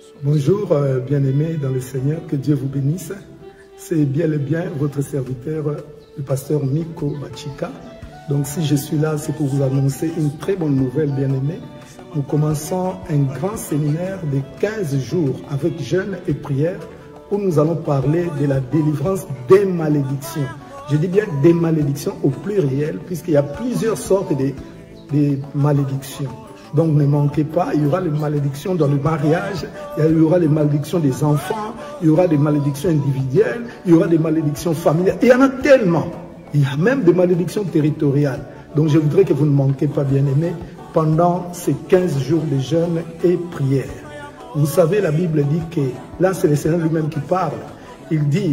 Bonjour, bien-aimés dans le Seigneur, que Dieu vous bénisse. C'est bien et bien votre serviteur, le pasteur Miko Bachika. Donc si je suis là, c'est pour vous annoncer une très bonne nouvelle, bien-aimés. Nous commençons un grand séminaire de 15 jours avec jeûne et prière où nous allons parler de la délivrance des malédictions. Je dis bien des malédictions au pluriel puisqu'il y a plusieurs sortes de malédictions. Donc ne manquez pas, il y aura les malédictions dans le mariage, il y aura les malédictions des enfants, il y aura des malédictions individuelles, il y aura des malédictions familiales. Il y en a tellement. Il y a même des malédictions territoriales. Donc je voudrais que vous ne manquez pas, bien-aimés, pendant ces 15 jours de jeûne et prière. Vous savez, la Bible dit que, là c'est le Seigneur lui-même qui parle, il dit,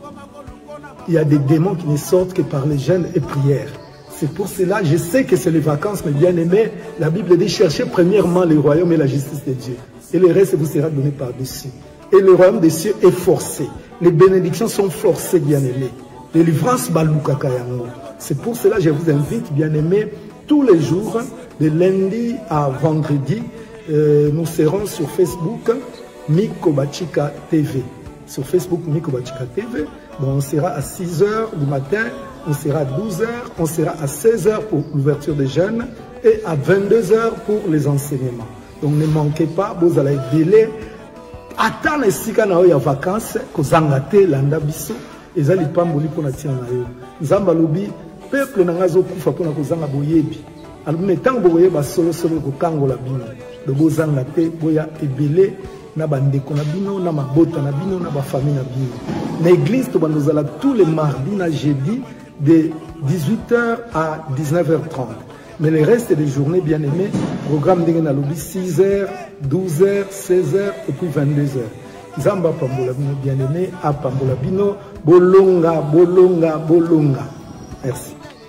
il y a des démons qui ne sortent que par les jeûnes et prières. C'est pour cela, je sais que c'est les vacances, mais bien aimé, la Bible dit cherchez premièrement le royaume et la justice de Dieu. Et le reste vous sera donné par-dessus. Et le royaume des cieux est forcé. Les bénédictions sont forcées, bien aimés. Délivrance balouka kayango. C'est pour cela que je vous invite, bien aimés, tous les jours, de lundi à vendredi, nous serons sur Facebook, Miko Bachika TV. Sur Facebook, Miko Bachika TV. Bon, on sera à 6 h du matin. On sera à 12 h, on sera à 16 h pour l'ouverture des jeunes et à 22 h pour les enseignements. Donc ne manquez pas, vous allez délai. Attends les sika na ya vacances, kozangate landa biso, ezali pamboli pona tia na yo. Nzamba lobi, peuple na ngazo kufa pona kozanga boyebi. Alors mettons boyeba solo ko kangola bino. De bozangate boya ebele na bandeko na bino, na mabota na bino, na ba famille na bino. L'église to banozala tous les mardis na jeudi de 18 h à 19 h 30. Mais le reste des journées, bien aimés, programme de lobby 6 h, 12 h, 16 h et puis 22 h. Zamba Pambola Bino, bien aimé, à Pambola Bino, Bolonga, Bolonga, Bolonga. Merci.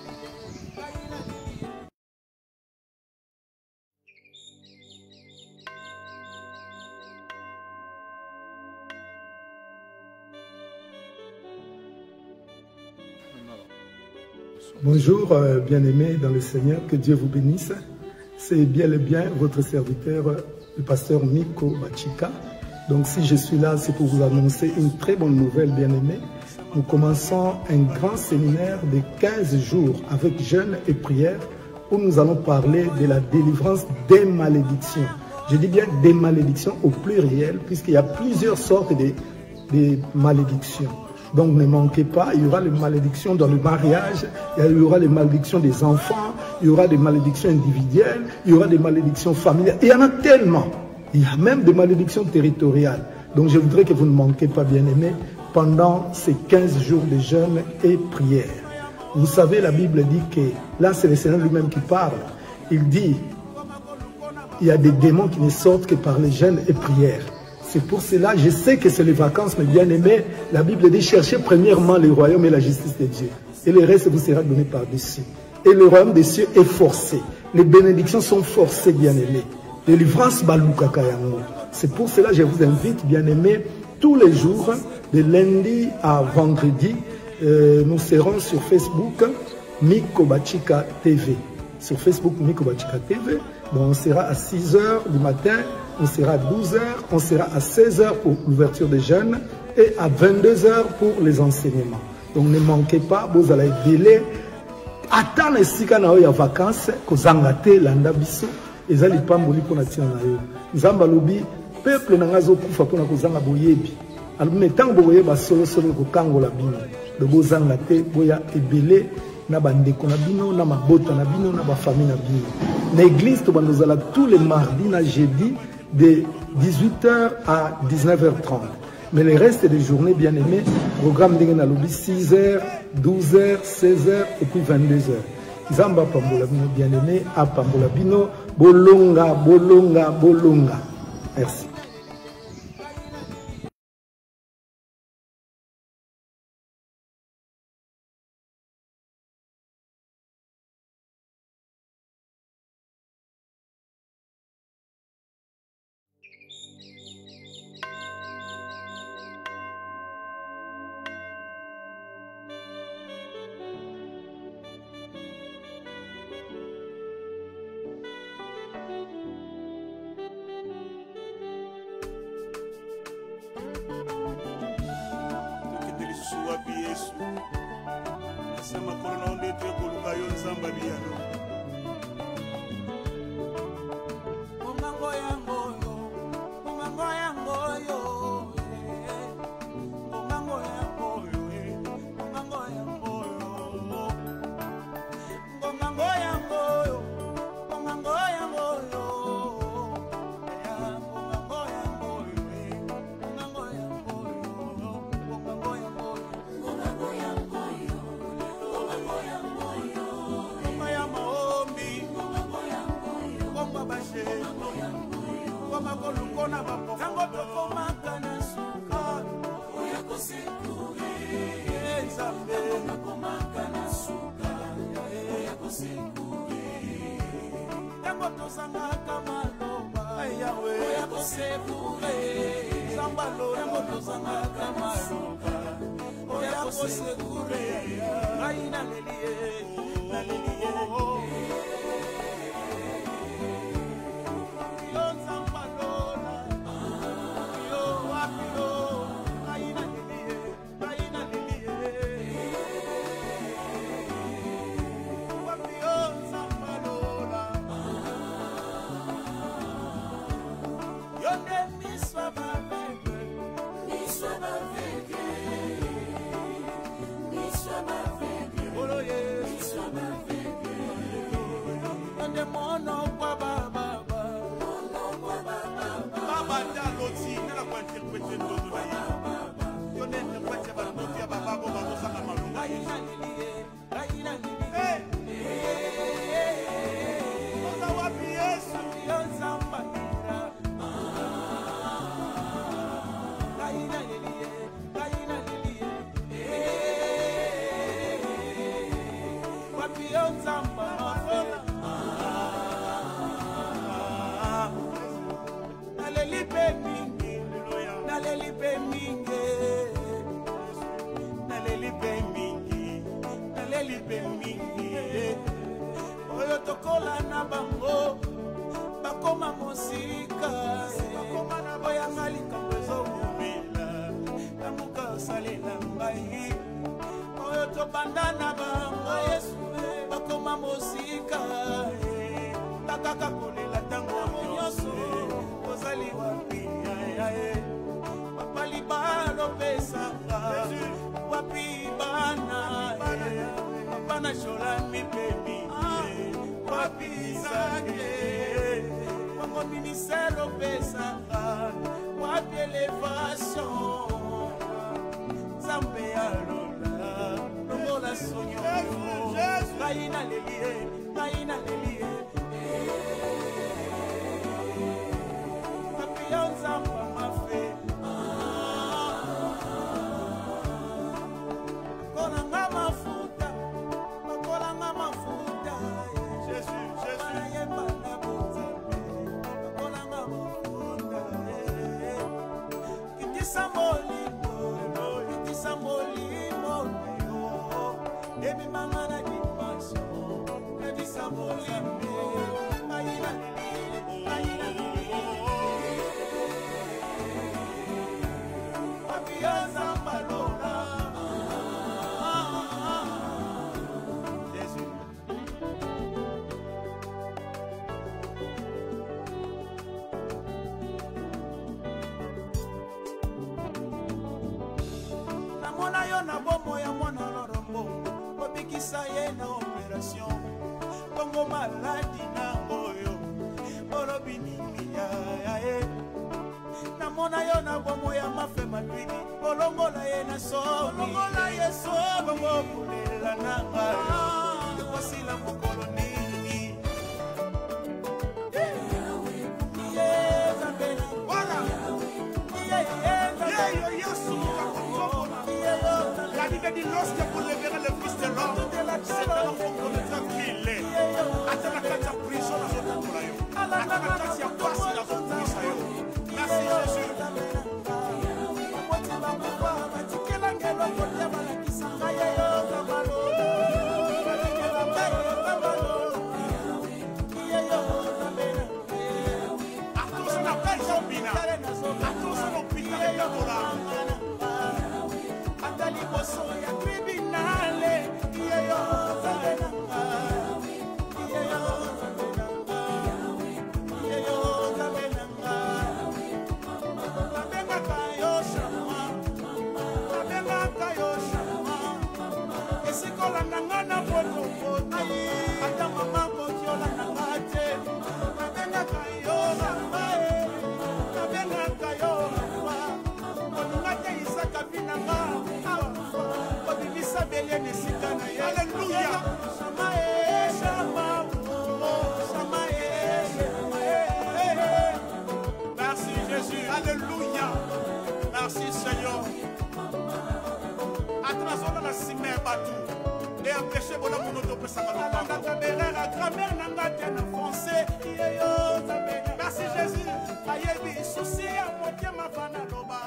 Bonjour, bien-aimés dans le Seigneur, que Dieu vous bénisse. C'est bien et bien votre serviteur, le pasteur Miko Bachika. Donc si je suis là, c'est pour vous annoncer une très bonne nouvelle, bien-aimés. Nous commençons un grand séminaire de 15 jours avec jeûne et prière où nous allons parler de la délivrance des malédictions. Je dis bien des malédictions au pluriel puisqu'il y a plusieurs sortes de malédictions. Donc ne manquez pas, il y aura les malédictions dans le mariage, il y aura les malédictions des enfants, il y aura des malédictions individuelles, il y aura des malédictions familiales. Il y en a tellement. Il y a même des malédictions territoriales. Donc je voudrais que vous ne manquez pas, bien-aimés, pendant ces 15 jours de jeûne et prière. Vous savez, la Bible dit que, là c'est le Seigneur lui-même qui parle, il dit, il y a des démons qui ne sortent que par les jeûnes et prières. C'est pour cela, je sais que c'est les vacances, mais bien aimé, la Bible dit cherchez premièrement le royaume et la justice de Dieu. Et le reste vous sera donné par-dessus. Et le royaume des cieux est forcé. Les bénédictions sont forcées, bien aimés. Délivrance balouka kayango. C'est pour cela que je vous invite, bien aimés, tous les jours, de lundi à vendredi, nous serons sur Facebook, Miko Bachika TV. Sur Facebook, Miko Bachika TV. Bon, on sera à 6 h du matin. On sera à 12 h, on sera à 16 h pour l'ouverture des jeunes et à 22 h pour les enseignements. Donc ne manquez pas, vous allez délai. Attends les sika na ya vacances, kozangate landa biso, ezali pamboli pona tia na yo. Nzamba lobi, peuple na ngazo kufa pona kozanga boyebi. Alors mettons boyeba solo ko kangola bino. De bozangate boya ebele na bandeko na bino, na mabota na bino, na ba famille na bino. L'église to banozala tous les mardis na jeudi de 18 h à 19 h 30. Mais le reste des journées, bien aimés, programme de lobby 6 h, 12 h, 16 h et puis 22 h. Zamba Pambola Bino, bien aimé, à Pambola Bino, Bolonga, Bolonga, Bolonga. Merci. Yesu Asema kolona onde te koluka yo nzamba biyano Mongango yango yo Mongango yango yo Mongango yango yo Mongango yango yo Mongango yango yo Mongango yango yo Kolukona bapo tango tokomaka na suka oya kosekure nzambe tokomaka na suka oya kosekure tango tozangaka maloba yawe oya kosekure zambalo tango tozangaka maloba oya kosekure ngai nalelie oyo tokola na bango bakoma mosika oyanga likambo ezomumela kamuka osalela ngai oyo tobanda na bango yesu bakoma mosika bakaka kolela ntango nyonso ozali wapi papali balopesanga wapi bana bana sholami baby wapi zake wango ministère opesanga wapi elevation zambe ya lola longola sonyo ngai nalelie wapi yo nzamba mafe kolanga mafuta kolanga mafuta Jésus ayemba na bozambe kolanga mafuta kitisa molimo ebi mangana dimension kitisa molimo ayina abiyaza malola na bomo ya mwana lorombo obikisa ye na operation bongo maladi nangoyo olobi nini ya namona yo na bomo ya mafe matwini olongola ye na so olongola ye so bongo kulela nanga kwasila mokolo nini La Bible dit lorsque vous leverrez le Fils de l'homme, c'est alors qu'on connaîtra qui il est. Atanakata prison na zote kulayo. Atanakata ya pasi na zote kulayo. Merci Jésus. Merci Jésus. Alléluia. Merci Seigneur. Atrazona na sime batu. Et empêcher bon amour de passer à merci Jésus. Ayebi souci à moitié ma fana loba.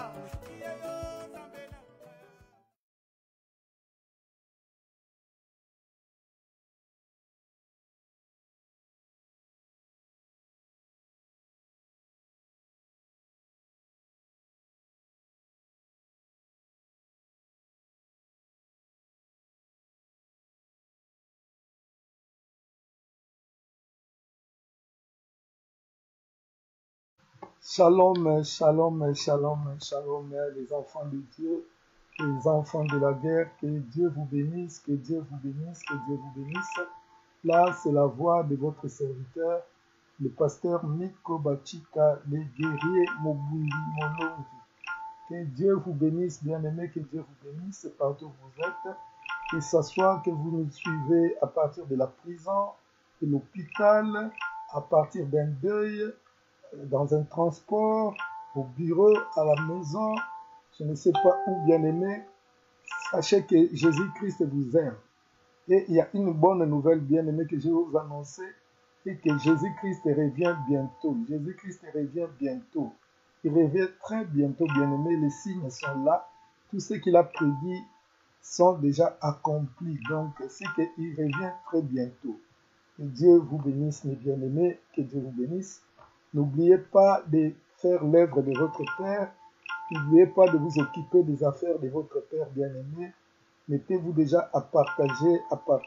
Shalom, shalom, shalom, shalom, les enfants de Dieu, les enfants de la guerre, que Dieu vous bénisse, que Dieu vous bénisse, que Dieu vous bénisse. Là, c'est la voix de votre serviteur, le pasteur Miko Bachika, le guerrier Mobundi Monongi. Que Dieu vous bénisse, bien-aimés, que Dieu vous bénisse partout où vous êtes. Que ce soit que vous nous suivez à partir de la prison, de l'hôpital, à partir d'un deuil, dans un transport, au bureau, à la maison, je ne sais pas où, bien-aimé, sachez que Jésus-Christ vous aime. Et il y a une bonne nouvelle, bien-aimé, que je vais vous annoncer, et que Jésus-Christ revient bientôt. Jésus-Christ revient bientôt. Il revient très bientôt, bien-aimé. Les signes sont là. Tout ce qu'il a prédit sont déjà accomplis. Donc, c'est qu'il revient très bientôt. Que Dieu vous bénisse, mes bien-aimés. Que Dieu vous bénisse. N'oubliez pas de faire l'œuvre de votre Père. N'oubliez pas de vous occuper des affaires de votre Père bien-aimé. Mettez-vous déjà à partager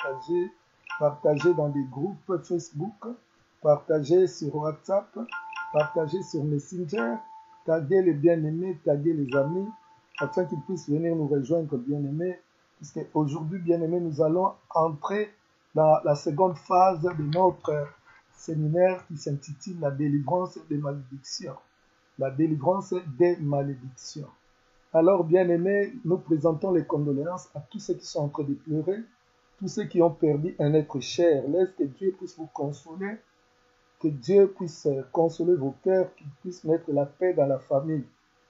dans des groupes Facebook, partagez sur WhatsApp, partagez sur Messenger, taguez les bien-aimés, taguez les amis, afin qu'ils puissent venir nous rejoindre bien-aimés. Puisque aujourd'hui, bien-aimés, nous allons entrer dans la seconde phase de notre séminaire qui s'intitule La délivrance des malédictions. La délivrance des malédictions. Alors, bien-aimés, nous présentons les condoléances à tous ceux qui sont en train de pleurer, tous ceux qui ont perdu un être cher. Laisse que Dieu puisse vous consoler, que Dieu puisse consoler vos cœurs, qu'il puisse mettre la paix dans la famille.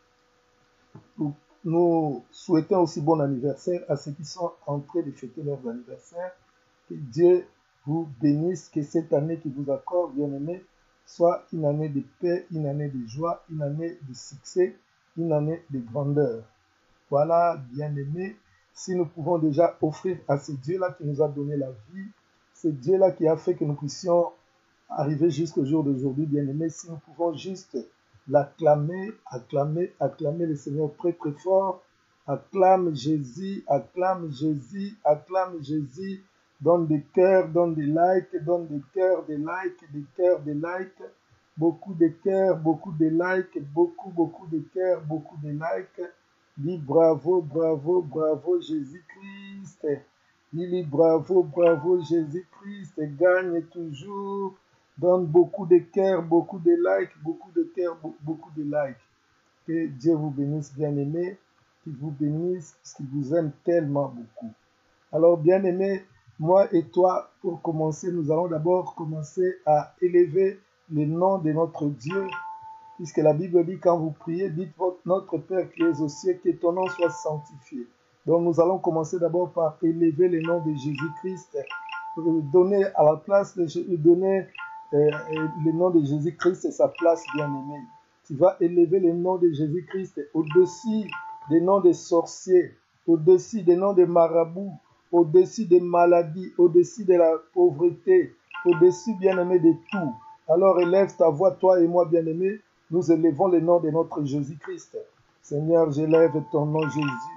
Nous souhaitons aussi bon anniversaire à ceux qui sont en train de fêter leur anniversaire. Que Dieu vous bénisse, que cette année qui vous accorde, bien-aimés, soit une année de paix, une année de joie, une année de succès, une année de grandeur. Voilà, bien-aimés, si nous pouvons déjà offrir à ce Dieu-là qui nous a donné la vie, ce Dieu-là qui a fait que nous puissions arriver jusqu'au jour d'aujourd'hui, bien-aimés, si nous pouvons juste l'acclamer, acclamer le Seigneur très très fort, acclame Jésus, acclame Jésus, acclame Jésus, donne des cœurs, donne des likes, donne des cœurs, des likes, des cœurs, des likes, beaucoup de cœurs, beaucoup de likes, beaucoup de cœurs, beaucoup de likes. Dis bravo, bravo, bravo Jésus-Christ. Dis bravo, bravo Jésus-Christ. Gagne toujours. Donne beaucoup de cœurs, beaucoup de likes, beaucoup de cœurs, beaucoup de likes. Que Dieu vous bénisse, bien-aimés. Qu'il vous bénisse, parce qu'il vous aime tellement beaucoup. Alors, bien-aimés, moi et toi, pour commencer, nous allons d'abord commencer à élever le nom de notre Dieu, puisque la Bible dit, quand vous priez, dites notre Père qui es aux cieux, que ton nom soit sanctifié. Donc nous allons commencer d'abord par élever le nom de Jésus-Christ, donner à la place de donner le nom de Jésus-Christ et sa place bien-aimée. Tu vas élever le nom de Jésus-Christ au-dessus des noms des sorciers, au-dessus des noms des marabouts, au-dessus des maladies, au-dessus de la pauvreté, au-dessus, bien-aimé, de tout. Alors élève ta voix, toi et moi, bien-aimé, nous élevons le nom de notre Jésus-Christ. Seigneur, j'élève ton nom, Jésus.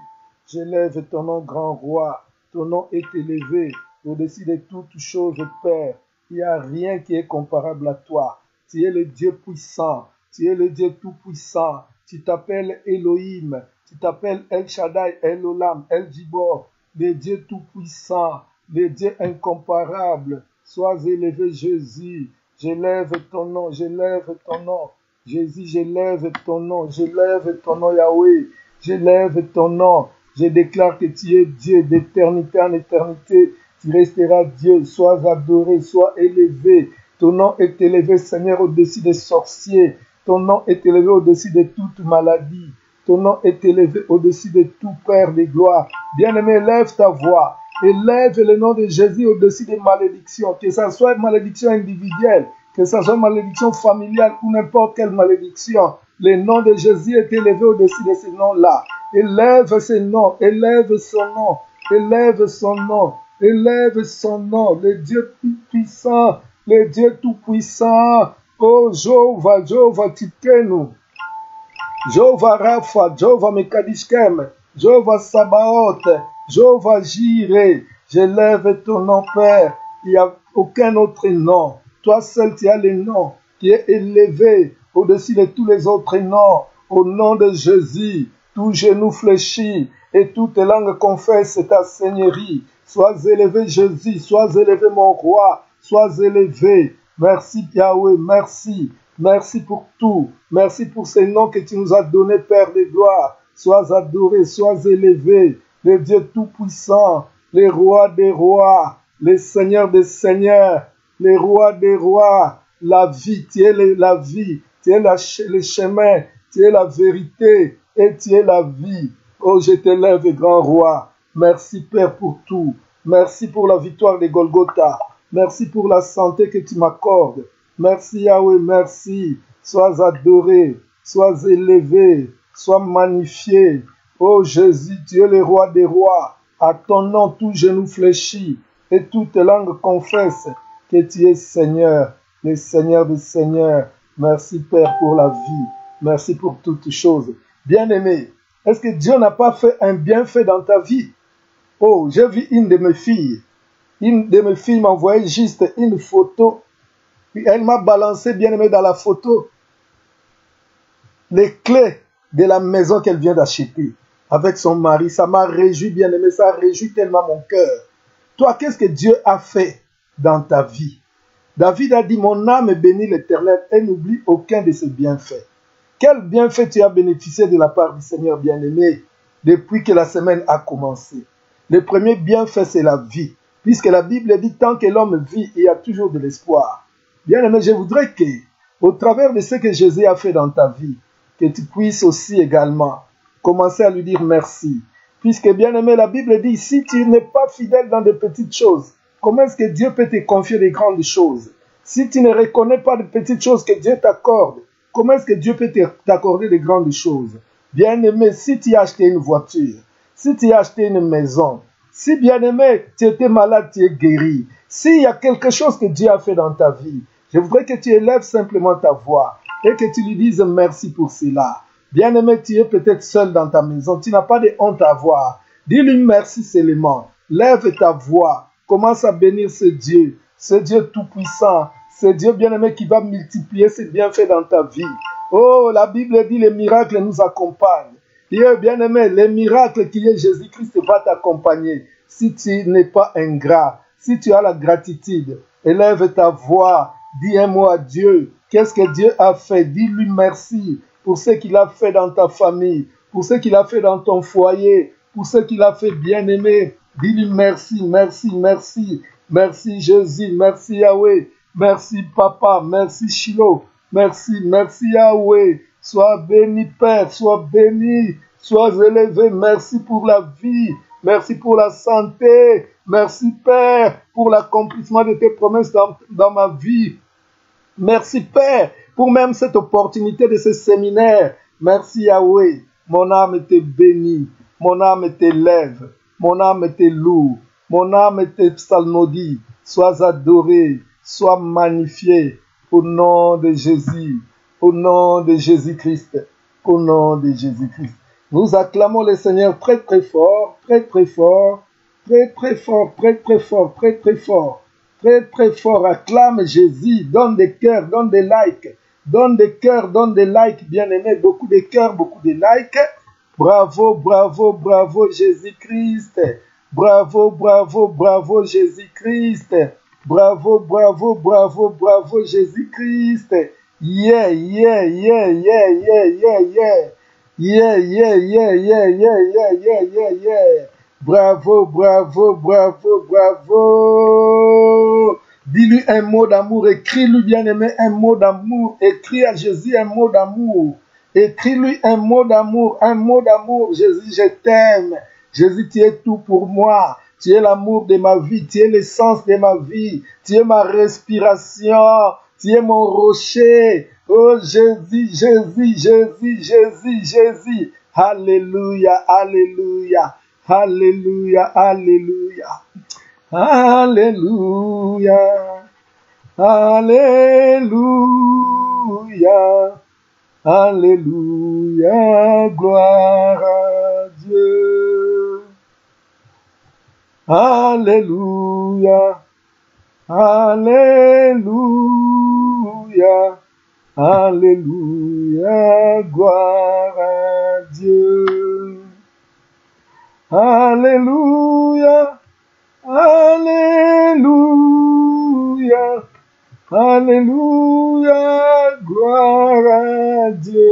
J'élève ton nom, grand roi. Ton nom est élevé au-dessus de toutes choses, Père. Il n'y a rien qui est comparable à toi. Tu es le Dieu puissant. Tu es le Dieu tout-puissant. Tu t'appelles Elohim. Tu t'appelles El Shaddai, El Olam, El Jibor. Le Dieu tout-puissant. Le Dieu incomparable. Sois élevé, Jésus. J'élève ton nom. J'élève ton nom. Jésus, j'élève ton nom. J'élève ton nom, Yahweh. J'élève ton nom. Je déclare que tu es Dieu d'éternité en éternité. Tu resteras Dieu. Sois adoré, sois élevé. Ton nom est élevé, Seigneur, au-dessus des sorciers. Ton nom est élevé au-dessus de toute maladie. Ton nom est élevé au-dessus de tout Père de gloire. Bien-aimé, lève ta voix. Élève le nom de Jésus au-dessus des malédictions. Que ce soit une malédiction individuelle, que ce soit une malédiction familiale ou n'importe quelle malédiction. Le nom de Jésus est élevé au-dessus de ce nom-là. Élève ce nom, élève son nom, élève son nom, élève son nom. Le Dieu tout-puissant, le Dieu tout-puissant. Oh, Jéhovah, Jéhovah Tikenu, Jéhovah Rapha, Jéhovah Mekadishkem, Jéhovah Sabaoth, Jéhovah Jireh. J'élève ton nom, Père. Il n'y a aucun autre nom. Toi seul, tu as le nom qui est élevé au-dessus de tous les autres noms. Au nom de Jésus, tout genou fléchit et toute langue confesse ta seigneurie. Sois élevé, Jésus. Sois élevé, mon roi. Sois élevé. Merci, Yahweh. Merci. Merci pour tout. Merci pour ces noms que tu nous as donnés, Père de gloire. Sois adoré, sois élevé. Le Dieu tout-puissant, les rois des rois, les seigneurs des seigneurs, les rois des rois. La vie, tu es la vie. Tu es le chemin. Tu es la vérité et tu es la vie. Oh, je t'élève, grand roi. Merci, Père, pour tout. Merci pour la victoire de Golgotha. Merci pour la santé que tu m'accordes. Merci, Yahweh, merci. Sois adoré, sois élevé, sois magnifié. Oh Jésus, tu es le roi des rois. À ton nom, tout genou fléchit et toute langue confesse que tu es Seigneur, le Seigneur des seigneurs. Merci, Père, pour la vie. Merci pour toutes choses. Bien-aimé, est-ce que Dieu n'a pas fait un bienfait dans ta vie? Oh, j'ai vu une de mes filles. Une de mes filles m'a envoyé juste une photo. Elle m'a balancé, bien-aimé, dans la photo les clés de la maison qu'elle vient d'acheter avec son mari. Ça m'a réjoui, bien-aimé. Ça réjouit tellement mon cœur. Toi, qu'est-ce que Dieu a fait dans ta vie? David a dit, mon âme bénit l'Éternel et n'oublie aucun de ses bienfaits. Quel bienfait tu as bénéficié de la part du Seigneur bien-aimé depuis que la semaine a commencé? Le premier bienfait, c'est la vie. Puisque la Bible dit, tant que l'homme vit, il y a toujours de l'espoir. Bien-aimé, je voudrais que, au travers de ce que Jésus a fait dans ta vie, que tu puisses aussi également commencer à lui dire merci. Puisque, bien-aimé, la Bible dit, si tu n'es pas fidèle dans de petites choses, comment est-ce que Dieu peut te confier des grandes choses? Si tu ne reconnais pas de petites choses que Dieu t'accorde, comment est-ce que Dieu peut t'accorder de grandes choses? Bien-aimé, si tu as acheté une voiture, si tu as acheté une maison, si, bien-aimé, tu étais malade, tu es guéri, s'il y a quelque chose que Dieu a fait dans ta vie, je voudrais que tu élèves simplement ta voix et que tu lui dises merci pour cela. Bien-aimé, tu es peut-être seul dans ta maison, tu n'as pas de honte à avoir. Dis-lui merci seulement. Lève ta voix. Commence à bénir ce Dieu tout-puissant, ce Dieu bien-aimé qui va multiplier ses bienfaits dans ta vie. Oh, la Bible dit les miracles nous accompagnent. Dieu bien-aimé, les miracles qui est Jésus-Christ va t'accompagner. Si tu n'es pas ingrat, si tu as la gratitude, élève ta voix, dis un mot à Dieu. Qu'est-ce que Dieu a fait? Dis-lui merci pour ce qu'il a fait dans ta famille, pour ce qu'il a fait dans ton foyer, pour ce qu'il a fait bien-aimé. Dis-lui merci, merci, merci. Merci Jésus, merci Yahweh. Merci Papa, merci Shiloh. Merci, merci Yahweh. Sois béni Père, sois béni, sois élevé. Merci pour la vie, merci pour la santé. Merci Père pour l'accomplissement de tes promesses dans ma vie. Merci Père pour même cette opportunité de ce séminaire. Merci Yahweh. Mon âme te bénit, mon âme t'élève, mon âme te loue, mon âme te psalmodie. Sois adoré, sois magnifié au nom de Jésus, au nom de Jésus-Christ, au nom de Jésus-Christ. Nous acclamons le Seigneur très très fort, très très fort, très très fort, très très fort, très très fort, très très fort. Acclame Jésus, donne des cœurs, donne des likes, donne des cœurs, donne des likes, bien-aimés, beaucoup de cœurs, beaucoup de likes. Bravo, bravo, bravo Jésus-Christ. Bravo, bravo, bravo Jésus-Christ. Bravo, bravo, bravo, bravo Jésus-Christ. Yeah, yeah, yeah, yeah, yeah, yeah, yeah. Yeah, yeah, yeah, yeah, yeah, yeah, yeah, yeah, yeah. Bravo, bravo, bravo, bravo. Dis-lui un mot d'amour, écris-lui, bien-aimé, un mot d'amour. Écris à Jésus un mot d'amour. Écris-lui un mot d'amour, un mot d'amour. Jésus, je t'aime. Jésus, tu es tout pour moi. Tu es l'amour de ma vie, tu es l'essence de ma vie. Tu es ma respiration, tu es mon rocher. Oh Jésus, Jésus, Jésus, Jésus, Jésus. Alléluia, alléluia, alléluia, alléluia. Alléluia, alléluia, alléluia, gloire à Dieu. Alléluia, alléluia, alléluia, gloire à Dieu. Alléluia, alléluia, alléluia, gloire à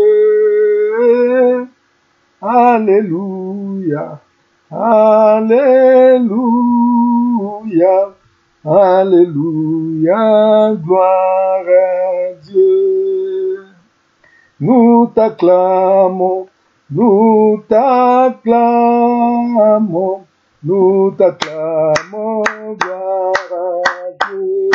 Dieu. Alléluia, alléluia, alléluia, gloire à Dieu. Nous t'acclamons, nous t'acclamons, nous t'acclamons, gloire à Dieu.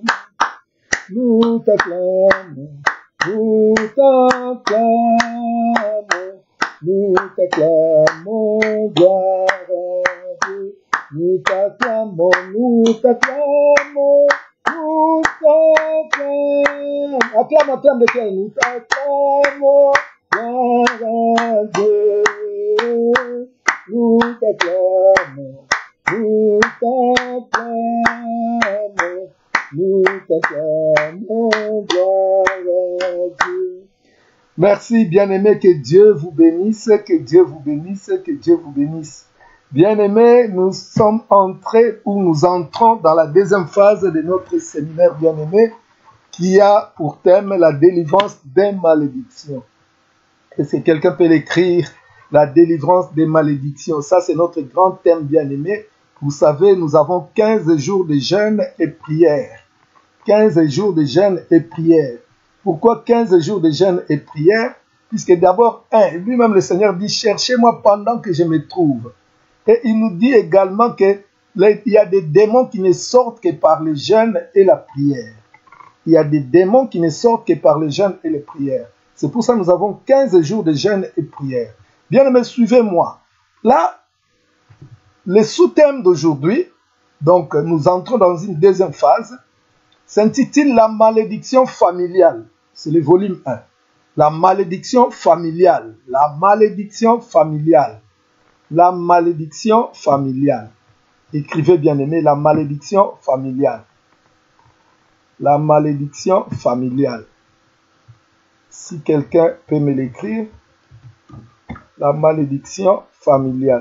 Nous t'acclamons, nous t'acclamons, nous t'acclamons, gloire à Dieu. Nous t'acclamons, nous t'acclamons, nous t'acclamons. Acclame, acclame de cœur. Nous t'acclamons, gloire à Dieu. Nous t'acclamons, nous t'acclamons, nous t'acclamons, gloire à Dieu. Merci, bien-aimés, que Dieu vous bénisse, que Dieu vous bénisse, que Dieu vous bénisse. Bien-aimés, nous sommes entrés ou nous entrons dans la deuxième phase de notre séminaire bien-aimé qui a pour thème la délivrance des malédictions. Et si quelqu'un peut l'écrire, la délivrance des malédictions. Ça, c'est notre grand thème bien-aimé. Vous savez, nous avons 15 jours de jeûne et prière. 15 jours de jeûne et prière. Pourquoi 15 jours de jeûne et prière? Puisque d'abord, lui-même le Seigneur dit, cherchez-moi pendant que je me trouve. Et il nous dit également qu'il y a des démons qui ne sortent que par le jeûne et la prière. Il y a des démons qui ne sortent que par le jeûne et les prières. C'est pour ça que nous avons 15 jours de jeûne et prière. Bien-aimés, suivez-moi. Là, le sous-thème d'aujourd'hui, donc nous entrons dans une deuxième phase, s'intitule La malédiction familiale. C'est le volume 1. La malédiction familiale. La malédiction familiale. La malédiction familiale. Écrivez, bien-aimés, la malédiction familiale. La malédiction familiale. Si quelqu'un peut me l'écrire, la malédiction familiale.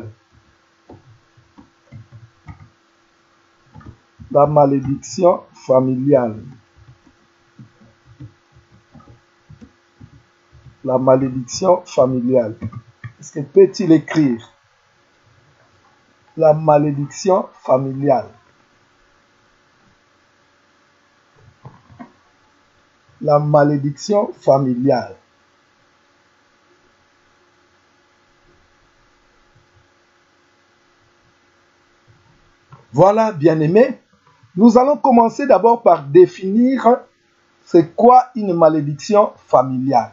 La malédiction familiale. La malédiction familiale. Est-ce que peut-il écrire? La malédiction familiale. La malédiction familiale. Voilà, bien-aimés, nous allons commencer d'abord par définir c'est quoi une malédiction familiale.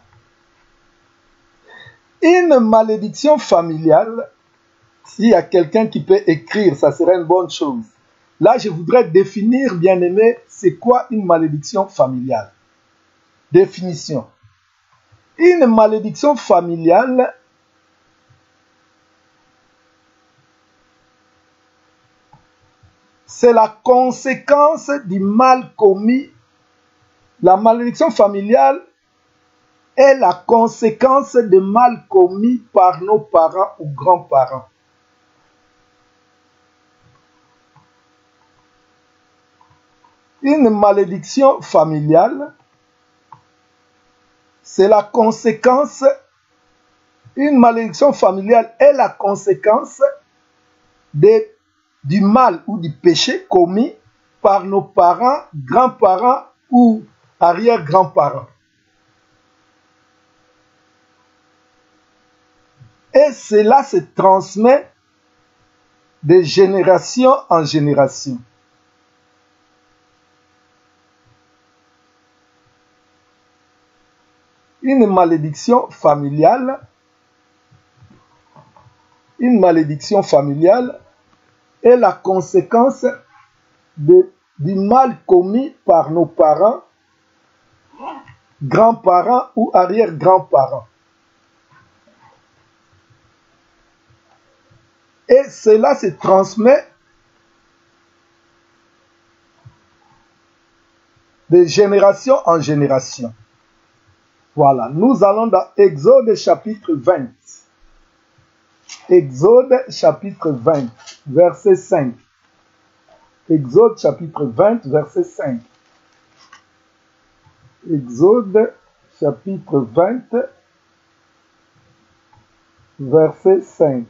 Une malédiction familiale, s'il y a quelqu'un qui peut écrire, ça serait une bonne chose. Là, je voudrais définir, bien-aimés, c'est quoi une malédiction familiale. Définition. Une malédiction familiale, c'est la conséquence du mal commis. La malédiction familiale est la conséquence de mal commis par nos parents ou grands-parents. Une malédiction familiale, c'est la conséquence. Une malédiction familiale est la conséquence du mal ou du péché commis par nos parents, grands-parents ou arrière-grands-parents. Et cela se transmet de génération en génération. Une malédiction familiale est la conséquence du mal commis par nos parents, grands-parents ou arrière-grands-parents. Et cela se transmet de génération en génération. Voilà, nous allons dans Exode chapitre 20. Exode chapitre 20, verset 5. Exode chapitre 20, verset 5. Exode chapitre 20, verset 5.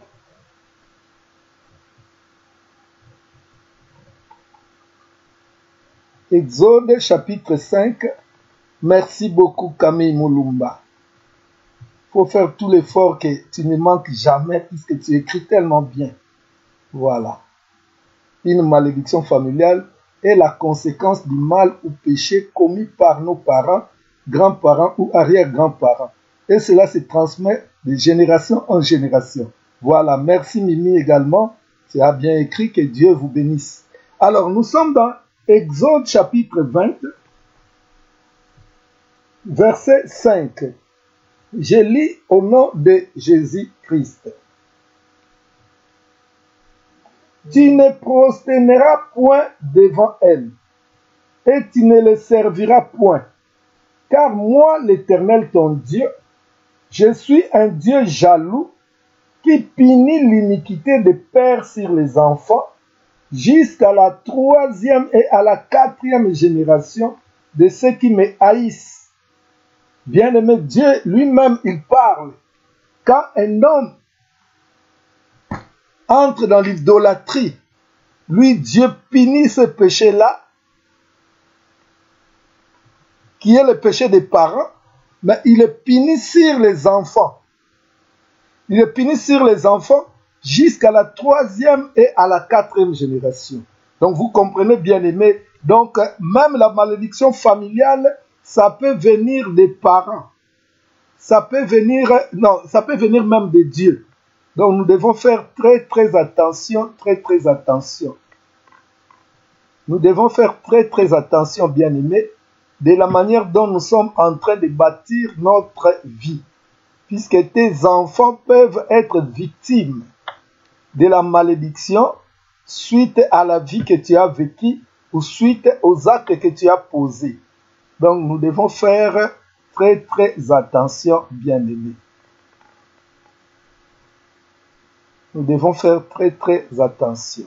Exode chapitre 5. Merci beaucoup Camille Moulumba. Il faut faire tout l'effort que tu ne manques jamais puisque tu écris tellement bien. Voilà. Une malédiction familiale est la conséquence du mal ou péché commis par nos parents, grands-parents ou arrière-grands-parents. Et cela se transmet de génération en génération. Voilà. Merci Mimi également. Tu as bien écrit, que Dieu vous bénisse. Alors nous sommes dans Exode chapitre 20. Verset 5. Je lis au nom de Jésus-Christ. Tu ne prosterneras point devant elle, et tu ne les serviras point. Car moi, l'Éternel ton Dieu, je suis un Dieu jaloux, qui punit l'iniquité des pères sur les enfants, jusqu'à la 3e et à la 4e génération de ceux qui me haïssent. Bien-aimé, Dieu lui-même, il parle. Quand un homme entre dans l'idolâtrie, lui, Dieu punit ce péché-là, qui est le péché des parents, mais il le punit sur les enfants. Il le punit sur les enfants jusqu'à la 3e et à la 4e génération. Donc, vous comprenez, bien-aimé, donc, même la malédiction familiale, ça peut venir des parents. Ça peut venir, non, ça peut venir même de Dieu. Donc nous devons faire très attention, très attention. Nous devons faire très attention, bien-aimés, de la manière dont nous sommes en train de bâtir notre vie. Puisque tes enfants peuvent être victimes de la malédiction suite à la vie que tu as vécue ou suite aux actes que tu as posés. Donc, nous devons faire très attention, bien-aimés. Nous devons faire très attention.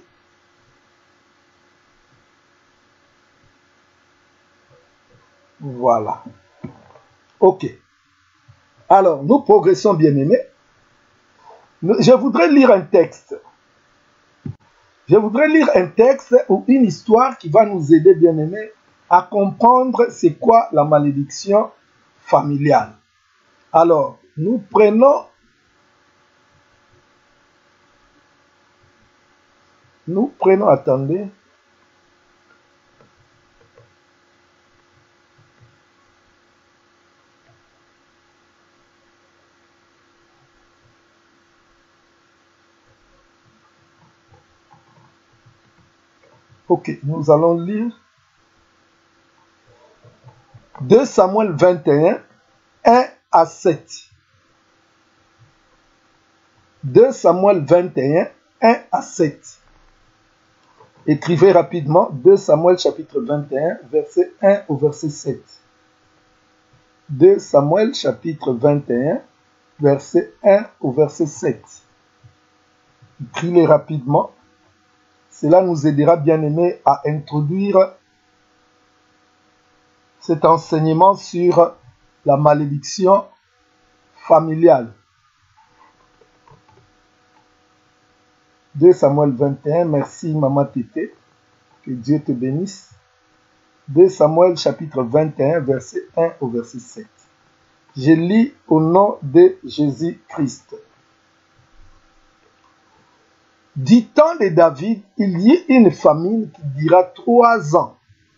Voilà. Ok. Alors, nous progressons, bien-aimés. Je voudrais lire un texte. Je voudrais lire un texte ou une histoire qui va nous aider, bien-aimés, à comprendre c'est quoi la malédiction familiale. Alors, nous prenons attendez. Ok, nous allons lire 2 Samuel 21, 1 à 7. 2 Samuel 21, 1 à 7. Écrivez rapidement 2 Samuel chapitre 21, verset 1 au verset 7. 2 Samuel chapitre 21, verset 1 au verset 7. Écrivez rapidement. Cela nous aidera, bien aimés, à introduire cet enseignement sur la malédiction familiale. 2 Samuel 21, merci Maman Tété, que Dieu te bénisse. 2 Samuel chapitre 21, verset 1 au verset 7. Je lis au nom de Jésus-Christ. Du temps de David, il y eut une famine qui dura 3 ans.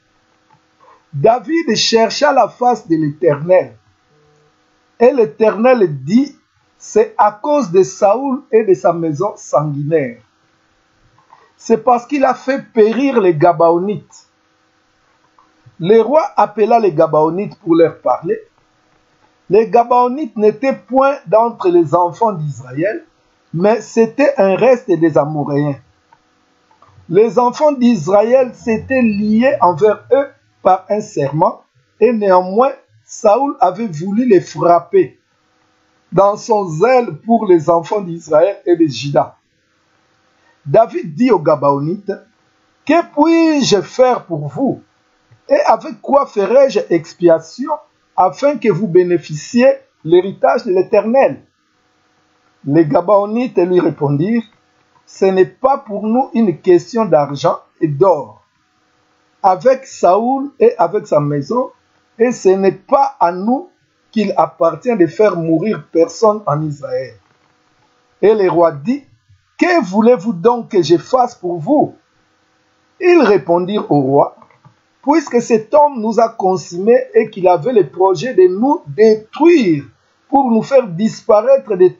David chercha la face de l'Éternel. Et l'Éternel dit, c'est à cause de Saoul et de sa maison sanguinaire. C'est parce qu'il a fait périr les Gabaonites. Le roi appela les Gabaonites pour leur parler. Les Gabaonites n'étaient point d'entre les enfants d'Israël, mais c'était un reste des Amoréens. Les enfants d'Israël s'étaient liés envers eux par un serment, et néanmoins, Saoul avait voulu les frapper dans son zèle pour les enfants d'Israël et de Juda. David dit aux Gabaonites, « Que puis-je faire pour vous? Et avec quoi ferai-je expiation afin que vous bénéficiez l'héritage de l'Éternel » Les Gabaonites lui répondirent, « Ce n'est pas pour nous une question d'argent et d'or. Avec Saoul et avec sa maison, et ce n'est pas à nous qu'il appartient de faire mourir personne en Israël. » Et le roi dit, « Que voulez-vous donc que je fasse pour vous? » Ils répondirent au roi, « Puisque cet homme nous a consignés et qu'il avait le projet de nous détruire pour nous faire disparaître de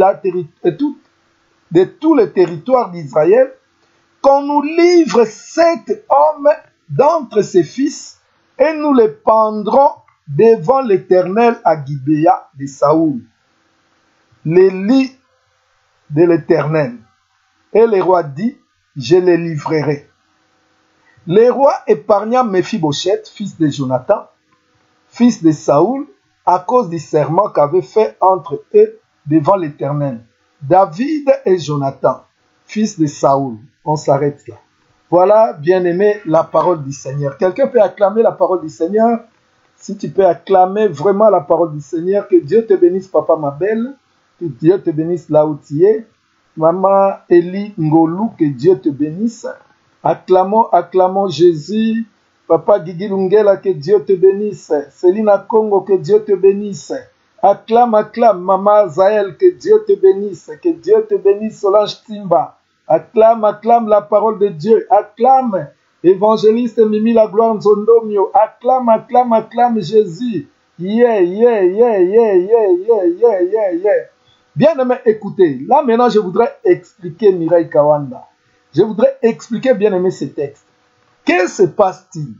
tout le territoire d'Israël, qu'on nous livre 7 hommes d'entre ses fils et nous les pendrons devant l'Éternel à Gibéa de Saoul, les lits de l'Éternel. » Et le roi dit, « Je les livrerai. » Le roi épargna Méphibosheth, fils de Jonathan, fils de Saoul, à cause du serment qu'avait fait entre eux devant l'Éternel. David et Jonathan, fils de Saoul. On s'arrête là. Voilà, bien-aimé, la parole du Seigneur. Quelqu'un peut acclamer la parole du Seigneur? Si tu peux acclamer vraiment la parole du Seigneur, que Dieu te bénisse, papa, ma belle. Que Dieu te bénisse là où tu es. Maman Eli Ngolou, que Dieu te bénisse. Acclamons, acclamons Jésus. Papa Guigui Lungela, que Dieu te bénisse. Célina Congo, que Dieu te bénisse. Acclame, acclame, Maman Zaël, que Dieu te bénisse. Que Dieu te bénisse, Solange Timba. Acclame, acclame la parole de Dieu. Acclame, évangéliste Mimi la gloire Nzondomio. Acclame, acclame, acclame Jésus. Yeah, yeah, yeah, yeah, yeah, yeah, yeah, yeah, yeah. Bien aimé, écoutez. Là maintenant, je voudrais expliquer Mireille Kawanda. Je voudrais expliquer, bien aimé, ce texte. Que se passe-t-il?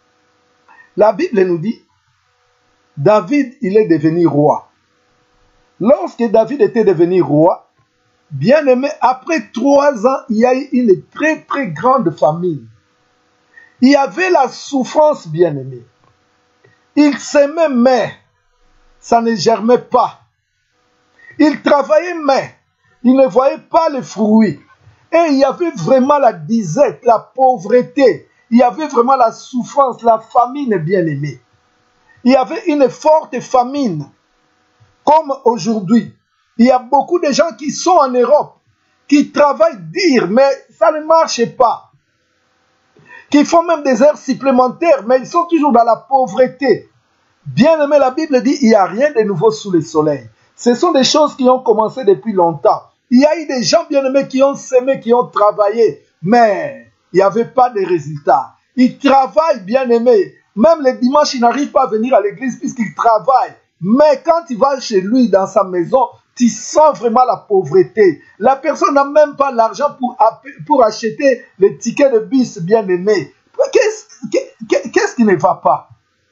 La Bible nous dit, David, il est devenu roi. Lorsque David était devenu roi, bien aimé, après 3 ans, il y a eu une très très grande famine. Il y avait la souffrance, bien aimé. Il s'aimait, mais ça ne germait pas. Il travaillait, mais il ne voyait pas les fruits. Et il y avait vraiment la disette, la pauvreté. Il y avait vraiment la souffrance, la famine, bien aimé. Il y avait une forte famine. Comme aujourd'hui, il y a beaucoup de gens qui sont en Europe, qui travaillent dur, mais ça ne marche pas. Qui font même des heures supplémentaires, mais ils sont toujours dans la pauvreté. Bien aimé, la Bible dit, il n'y a rien de nouveau sous le soleil. Ce sont des choses qui ont commencé depuis longtemps. Il y a eu des gens bien aimés qui ont semé, qui ont travaillé, mais il n'y avait pas de résultats. Ils travaillent bien aimés. Même les dimanches, ils n'arrivent pas à venir à l'église puisqu'ils travaillent. Mais quand tu vas chez lui, dans sa maison, tu sens vraiment la pauvreté. La personne n'a même pas l'argent pour acheter les tickets de bus bien aimés. Qu'est-ce qui ne va pas?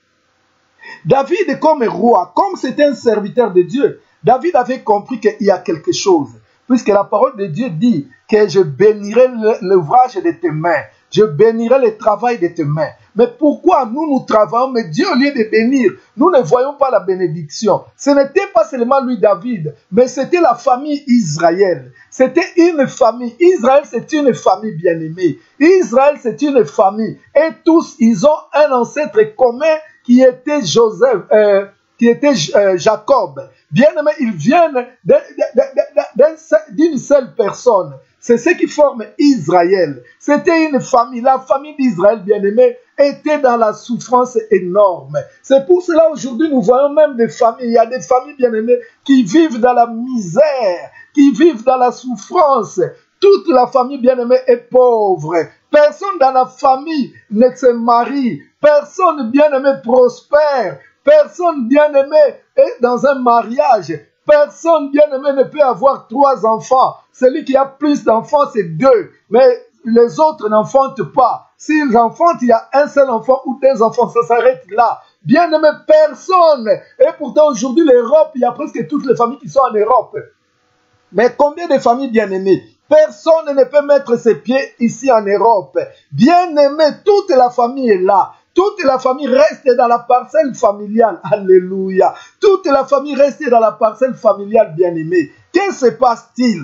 David, comme roi, comme c'était un serviteur de Dieu, David avait compris qu'il y a quelque chose. Puisque la parole de Dieu dit que je bénirai l'ouvrage de tes mains. je bénirai le travail de tes mains. Mais pourquoi nous travaillons, mais Dieu, au lieu de bénir, nous ne voyons pas la bénédiction? Ce n'était pas seulement lui, David, mais c'était la famille Israël. C'était une famille. Israël, c'est une famille bien-aimée. Israël, c'est une famille. Et tous, ils ont un ancêtre commun qui était Jacob. Bien-aimé, ils viennent d'une seule personne. C'est ce qui forme Israël. C'était une famille. La famille d'Israël, bien-aimé, était dans la souffrance énorme. C'est pour cela aujourd'hui nous voyons même des familles. Il y a des familles, bien-aimées, qui vivent dans la misère, qui vivent dans la souffrance. Toute la famille, bien-aimée, est pauvre. Personne dans la famille ne se marie. Personne, bien-aimé, prospère. Personne, bien-aimé, est dans un mariage. Personne, bien-aimé, ne peut avoir 3 enfants. Celui qui a plus d'enfants, c'est 2. Mais les autres n'enfantent pas. S'ils enfantent, il y a un seul enfant ou 2 enfants. Ça s'arrête là. Bien-aimé, personne. Et pourtant, aujourd'hui, l'Europe, il y a presque toutes les familles qui sont en Europe. Mais combien de familles bien-aimées? Personne ne peut mettre ses pieds ici en Europe. Bien-aimé, toute la famille est là. Toute la famille reste dans la parcelle familiale. Alléluia. Toute la famille reste dans la parcelle familiale, bien-aimée. Qu'est-ce qui se passe-t-il?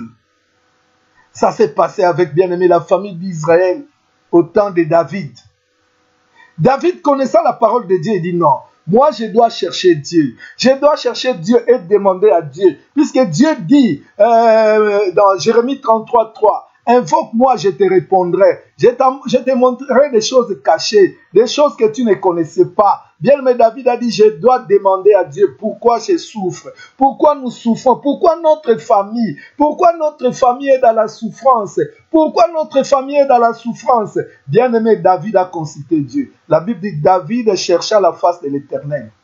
Ça s'est passé avec, bien-aimé, la famille d'Israël au temps de David. David, connaissant la parole de Dieu, il dit non. Moi, je dois chercher Dieu. Je dois chercher Dieu et demander à Dieu. Puisque Dieu dit dans Jérémie 33:3, invoque-moi, je te répondrai. Je te montrerai des choses cachées, des choses que tu ne connaissais pas. Bien-aimé, David a dit, je dois demander à Dieu pourquoi je souffre, pourquoi nous souffrons, pourquoi notre famille est dans la souffrance, pourquoi notre famille est dans la souffrance. Bien-aimé, David a consulté Dieu. La Bible dit, David chercha la face de l'Éternel.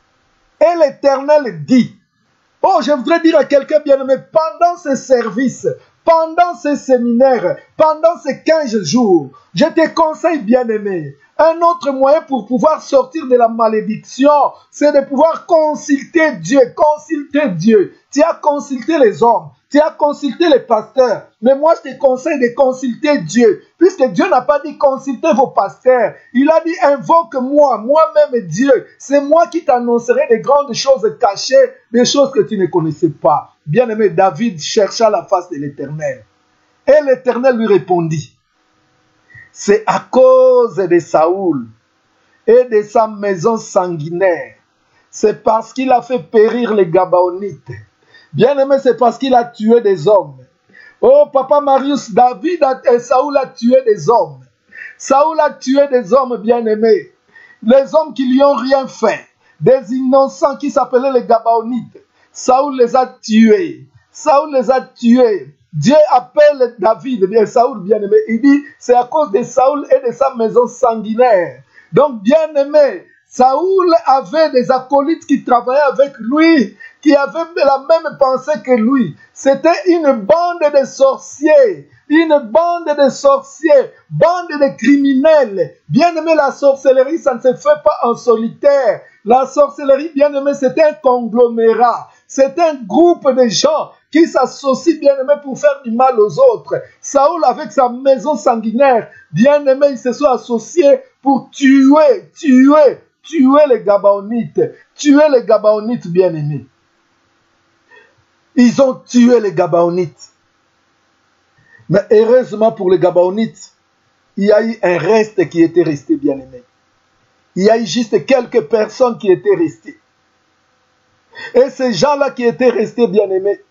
Et l'Éternel dit, oh, je voudrais dire à quelqu'un, bien-aimé, pendant ce service, pendant ce séminaire, pendant ces 15 jours, je te conseille, bien-aimé, un autre moyen pour pouvoir sortir de la malédiction, c'est de pouvoir consulter Dieu, consulter Dieu. Tu as consulté les hommes, tu as consulté les pasteurs, mais moi je te conseille de consulter Dieu, puisque Dieu n'a pas dit consulter vos pasteurs, il a dit invoque-moi, moi-même Dieu, c'est moi qui t'annoncerai des grandes choses cachées, des choses que tu ne connaissais pas. Bien-aimé, David chercha la face de l'Éternel, et l'Éternel lui répondit, c'est à cause de Saoul et de sa maison sanguinaire. C'est parce qu'il a fait périr les Gabaonites. Bien-aimé, c'est parce qu'il a tué des hommes. Oh, Papa Marius, Saoul a tué des hommes. Saoul a tué des hommes, bien-aimés. Les hommes qui lui ont rien fait. Des innocents qui s'appelaient les Gabaonites. Saoul les a tués. Saoul les a tués. Dieu appelle David, bien Saoul, bien-aimé. Il dit, c'est à cause de Saoul et de sa maison sanguinaire. Donc, bien-aimé, Saoul avait des acolytes qui travaillaient avec lui, qui avaient la même pensée que lui. C'était une bande de sorciers, bande de criminels. Bien-aimé, la sorcellerie, ça ne se fait pas en solitaire. La sorcellerie, bien-aimé, c'est un conglomérat. C'est un groupe de gens qui s'associent, bien-aimé, pour faire du mal aux autres. Saoul, avec sa maison sanguinaire, bien-aimé, ils se sont associés pour tuer les Gabaonites. Tuer les Gabaonites, bien-aimés. Ils ont tué les Gabaonites. Mais heureusement pour les Gabaonites, il y a eu un reste qui était resté, bien-aimé. Il y a eu juste quelques personnes qui étaient restées. Et ces gens-là qui étaient restés, bien-aimés,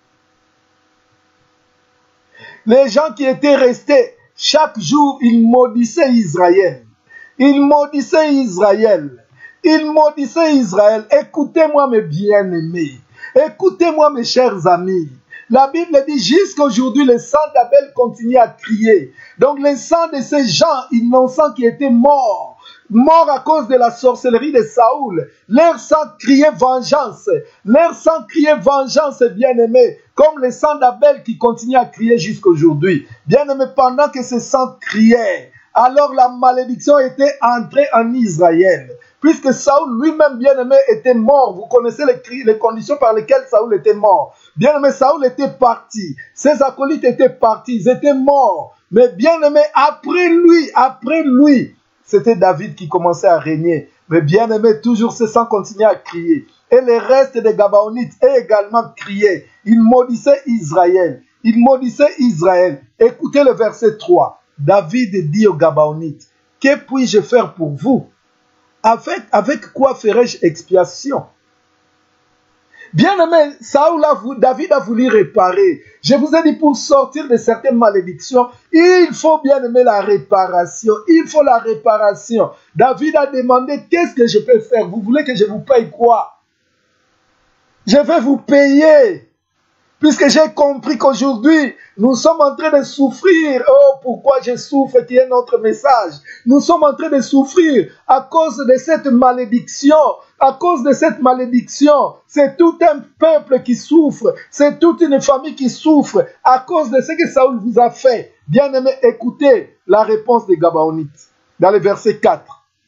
les gens qui étaient restés, chaque jour, ils maudissaient Israël. Ils maudissaient Israël. Ils maudissaient Israël. Écoutez-moi, mes bien-aimés. Écoutez-moi, mes chers amis. La Bible dit, jusqu'à aujourd'hui, le sang d'Abel continue à crier. Donc, le sang de ces gens innocents qui étaient morts à cause de la sorcellerie de Saoul, leur sang criait vengeance. Leur sang criait vengeance, bien-aimé, comme le sang d'Abel qui continue à crier jusqu'à aujourd'hui. Bien-aimé, pendant que ce sang criait, alors la malédiction était entrée en Israël. Puisque Saoul lui-même, bien-aimé, était mort. Vous connaissez les conditions par lesquelles Saoul était mort. Bien-aimé, Saoul était parti. Ses acolytes étaient partis. Ils étaient morts. Mais bien aimé, après lui, c'était David qui commençait à régner. Mais bien aimé, toujours ces sangs continuaient à crier. Et les restes des Gabaonites également criaient. Ils maudissaient Israël. Ils maudissaient Israël. Écoutez le verset 3. David dit aux Gabaonites, que puis-je faire pour vous? Avec quoi ferai-je expiation? Bien-aimé, David a voulu réparer. Je vous ai dit, pour sortir de certaines malédictions, il faut bien aimer la réparation. Il faut la réparation. David a demandé, qu'est-ce que je peux faire? Vous voulez que je vous paye quoi? Je vais vous payer. Puisque j'ai compris qu'aujourd'hui, nous sommes en train de souffrir. Oh, pourquoi je souffre, qui est notre message. Nous sommes en train de souffrir à cause de cette malédiction. À cause de cette malédiction, c'est tout un peuple qui souffre. C'est toute une famille qui souffre à cause de ce que Saoul vous a fait. Bien-aimés, écoutez la réponse des Gabaonites dans le verset 4.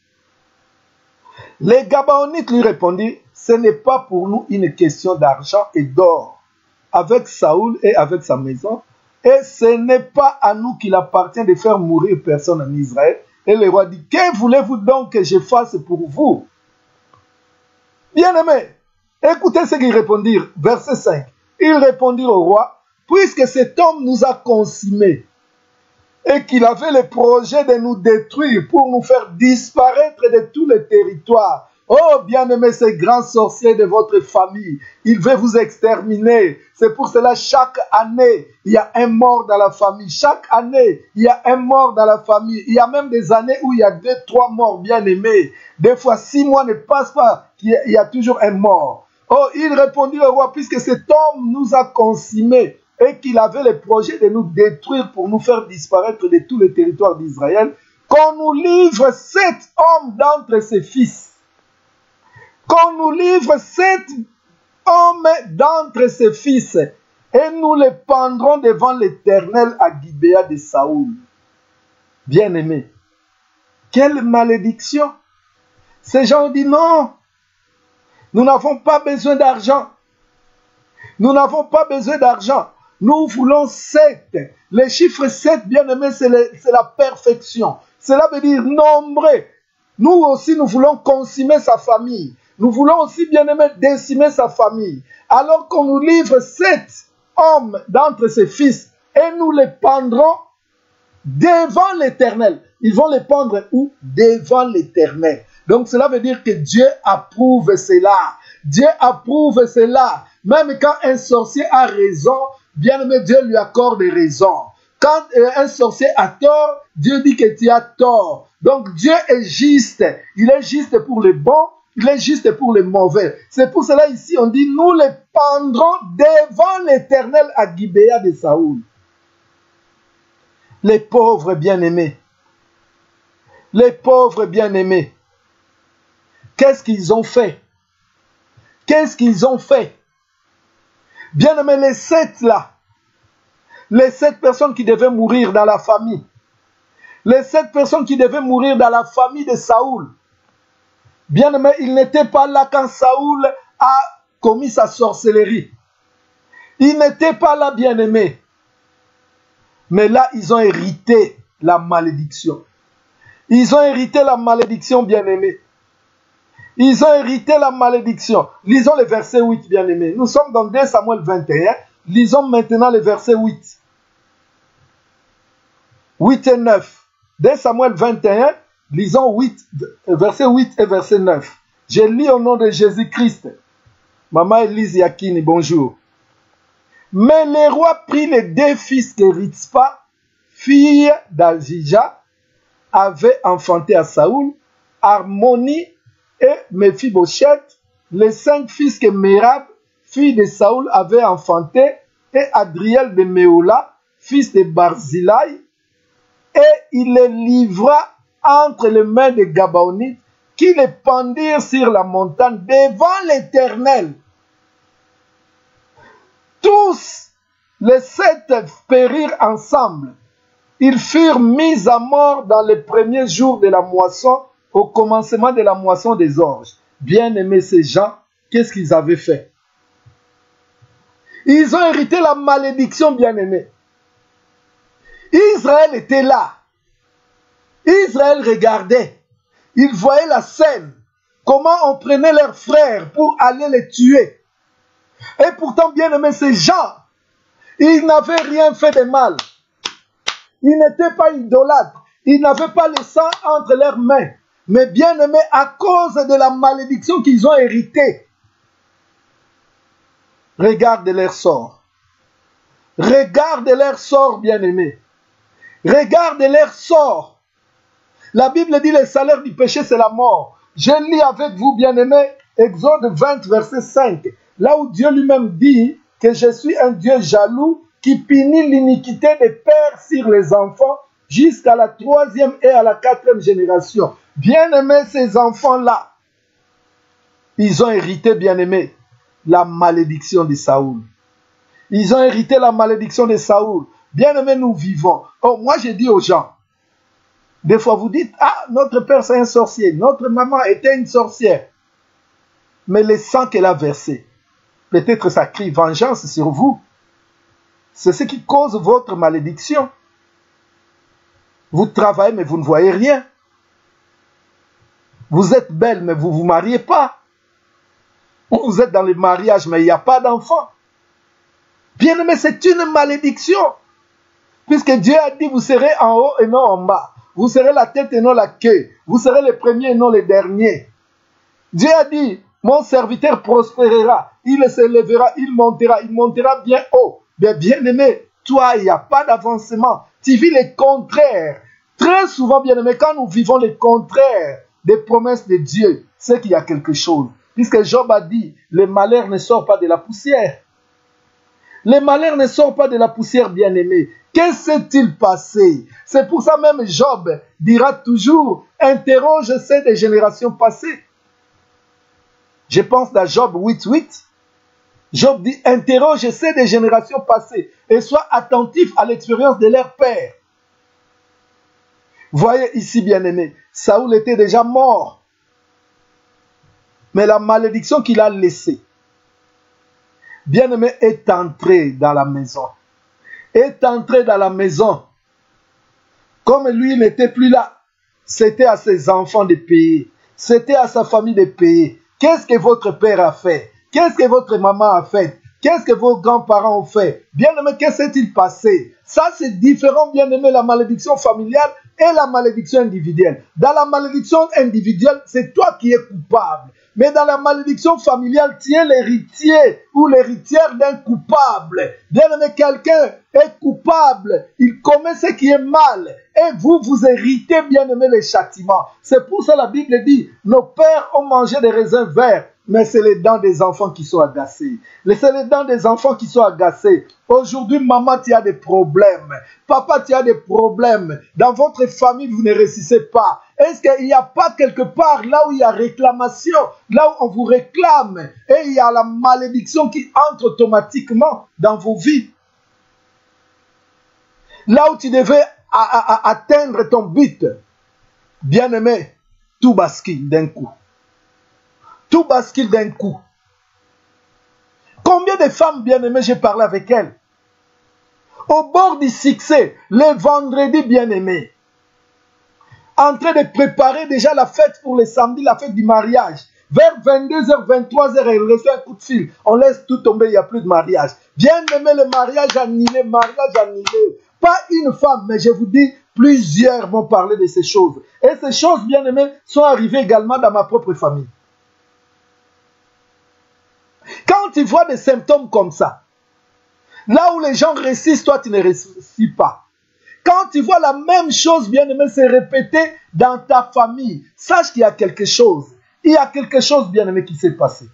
Les Gabaonites lui répondirent, ce n'est pas pour nous une question d'argent et d'or avec Saoul et avec sa maison, et ce n'est pas à nous qu'il appartient de faire mourir personne en Israël. Et le roi dit, que voulez-vous donc que je fasse pour vous? Bien-aimés, écoutez ce qu'ils répondirent, verset 5. Ils répondirent au roi, puisque cet homme nous a consommés, et qu'il avait le projet de nous détruire pour nous faire disparaître de tous les territoires. Oh, bien-aimés, ces grands sorciers de votre famille, il veut vous exterminer. C'est pour cela, chaque année, il y a un mort dans la famille. Chaque année, il y a un mort dans la famille. Il y a même des années où il y a 2, 3 morts, bien-aimés. Des fois, 6 mois ne passent pas, il y a toujours un mort. Oh, il répondit au roi, puisque cet homme nous a consommés et qu'il avait le projet de nous détruire pour nous faire disparaître de tous les territoires d'Israël, qu'on nous livre 7 hommes d'entre ses fils. Qu'on nous livre 7 hommes d'entre ses fils, et nous les pendrons devant l'Éternel à Gibéa de Saoul. Bien-aimés, quelle malédiction! Ces gens disent non, nous n'avons pas besoin d'argent. Nous n'avons pas besoin d'argent. Nous voulons 7. Le chiffre 7, bien-aimés, c'est la perfection. Cela veut dire nombreux. Nous aussi, nous voulons consommer sa famille. Nous voulons aussi, bien-aimé, décimer sa famille. Alors qu'on nous livre 7 hommes d'entre ses fils et nous les pendrons devant l'Éternel. Ils vont les pendre où? Devant l'Éternel. Donc cela veut dire que Dieu approuve cela. Dieu approuve cela. Même quand un sorcier a raison, bien-aimé, Dieu lui accorde raison. Quand un sorcier a tort, Dieu dit que tu as tort. Donc Dieu est juste. Il est juste pour les bons. Il est juste pour les mauvais. C'est pour cela ici on dit, nous les pendrons devant l'Éternel à Gibéa de Saoul. Les pauvres bien-aimés. Les pauvres bien-aimés. Qu'est-ce qu'ils ont fait? Qu'est-ce qu'ils ont fait? Bien-aimés, les 7 là. Les 7 personnes qui devaient mourir dans la famille. Les 7 personnes qui devaient mourir dans la famille de Saoul. Bien-aimé, il n'était pas là quand Saoul a commis sa sorcellerie. Il n'était pas là, bien-aimé. Mais là, ils ont hérité la malédiction. Ils ont hérité la malédiction, bien-aimé. Ils ont hérité la malédiction. Lisons le verset 8, bien-aimé. Nous sommes dans 2 Samuel 21. Lisons maintenant le verset 8. 8 et 9. 2 Samuel 21. Lisons verset 8 et verset 9. Je lis au nom de Jésus-Christ. Maman Elise Yakini, bonjour. Mais le roi prit les 2 fils que Ritzpa, fille d'Ajija, avait enfanté à Saoul, Harmonie et Mephibosheth, les 5 fils que Merab, fille de Saoul, avait enfanté, et Adriel de Méola, fils de Barzilai, et il les livra entre les mains des Gabaonites qui les pendirent sur la montagne devant l'Éternel. Tous les 7 périrent ensemble. Ils furent mis à mort dans les premiers jours de la moisson, au commencement de la moisson des orges. Bien-aimés, ces gens, qu'est-ce qu'ils avaient fait? Ils ont hérité la malédiction, bien-aimés. Ils Israël était là. Israël regardait. Il voyait la scène. Comment on prenait leurs frères pour aller les tuer. Et pourtant, bien aimé, ces gens, ils n'avaient rien fait de mal. Ils n'étaient pas idolâtres. Ils n'avaient pas le sang entre leurs mains. Mais bien aimé, à cause de la malédiction qu'ils ont héritée, regarde leur sort. Regarde leur sort, bien aimé. Regarde leur sort. La Bible dit le salaire du péché, c'est la mort. Je lis avec vous, bien aimé, Exode 20, verset 5. Là où Dieu lui-même dit que je suis un Dieu jaloux qui punit l'iniquité des pères sur les enfants jusqu'à la 3e et à la 4e génération. Bien-aimés, ces enfants-là, ils ont hérité, bien-aimés, la malédiction de Saoul. Ils ont hérité la malédiction de Saoul. Bien-aimés, nous vivons. Oh, moi, je dis aux gens, des fois vous dites, ah, notre père c'est un sorcier, notre maman était une sorcière. Mais le sang qu'elle a versé, peut-être ça crie vengeance sur vous. C'est ce qui cause votre malédiction. Vous travaillez, mais vous ne voyez rien. Vous êtes belle, mais vous ne vous mariez pas. Vous êtes dans le mariage, mais il n'y a pas d'enfant. Bien aimé, c'est une malédiction. Puisque Dieu a dit, vous serez en haut et non en bas. Vous serez la tête et non la queue. Vous serez les premiers et non les derniers. Dieu a dit, mon serviteur prospérera. Il s'élèvera, il montera bien haut. Mais bien aimé, toi, il n'y a pas d'avancement. Tu vis le contraire. Très souvent, bien aimé, quand nous vivons le contraire des promesses de Dieu, c'est qu'il y a quelque chose. Puisque Job a dit, le malheur ne sort pas de la poussière. Le malheur ne sort pas de la poussière, bien aimé. Que s'est-il passé? C'est pour ça même Job dira toujours, interroge ceux des générations passées. Je pense à Job 8.8. Job dit, interroge ceux des générations passées et sois attentif à l'expérience de leur père. Voyez ici, bien aimé, Saoul était déjà mort. Mais la malédiction qu'il a laissée, bien aimé, est entrée dans la maison. Est entré dans la maison. Comme lui, il n'était plus là. C'était à ses enfants de payer. C'était à sa famille de payer. Qu'est-ce que votre père a fait? Qu'est-ce que votre maman a fait? Qu'est-ce que vos grands-parents ont fait? Bien-aimé, qu'est-ce qui s'est-il passé? Ça, c'est différent, bien-aimé, la malédiction familiale et la malédiction individuelle. Dans la malédiction individuelle, c'est toi qui es coupable. Mais dans la malédiction familiale, tu es l'héritier ou l'héritière d'un coupable. Bien-aimé, quelqu'un est coupable, il commet ce qui est mal. Et vous, vous héritez, bien-aimé, les châtiments. C'est pour ça que la Bible dit, nos pères ont mangé des raisins verts, mais c'est les dents des enfants qui sont agacées. C'est les dents des enfants qui sont agacées. Aujourd'hui, maman, tu as des problèmes. Papa, tu as des problèmes. Dans votre famille, vous ne réussissez pas. Est-ce qu'il n'y a pas quelque part là où il y a réclamation, là où on vous réclame, et il y a la malédiction qui entre automatiquement dans vos vies? Là où tu devais atteindre ton but, bien-aimé, tout bascule d'un coup. Tout bascule d'un coup. Combien de femmes bien-aimées j'ai parlé avec elles? Au bord du succès, le vendredi bien-aimé, en train de préparer déjà la fête pour le samedi, la fête du mariage. Vers 22h, 23h, elle reçoit un coup de fil. On laisse tout tomber, il n'y a plus de mariage. Bien-aimé, le mariage annulé, mariage annulé. Pas une femme, mais je vous dis, plusieurs vont parler de ces choses. Et ces choses, bien-aimées, sont arrivées également dans ma propre famille. Quand tu vois des symptômes comme ça, là où les gens réussissent, toi tu ne réussis pas. Quand tu vois la même chose, bien-aimé, se répéter dans ta famille, sache qu'il y a quelque chose. Il y a quelque chose, bien-aimé, qui s'est passé.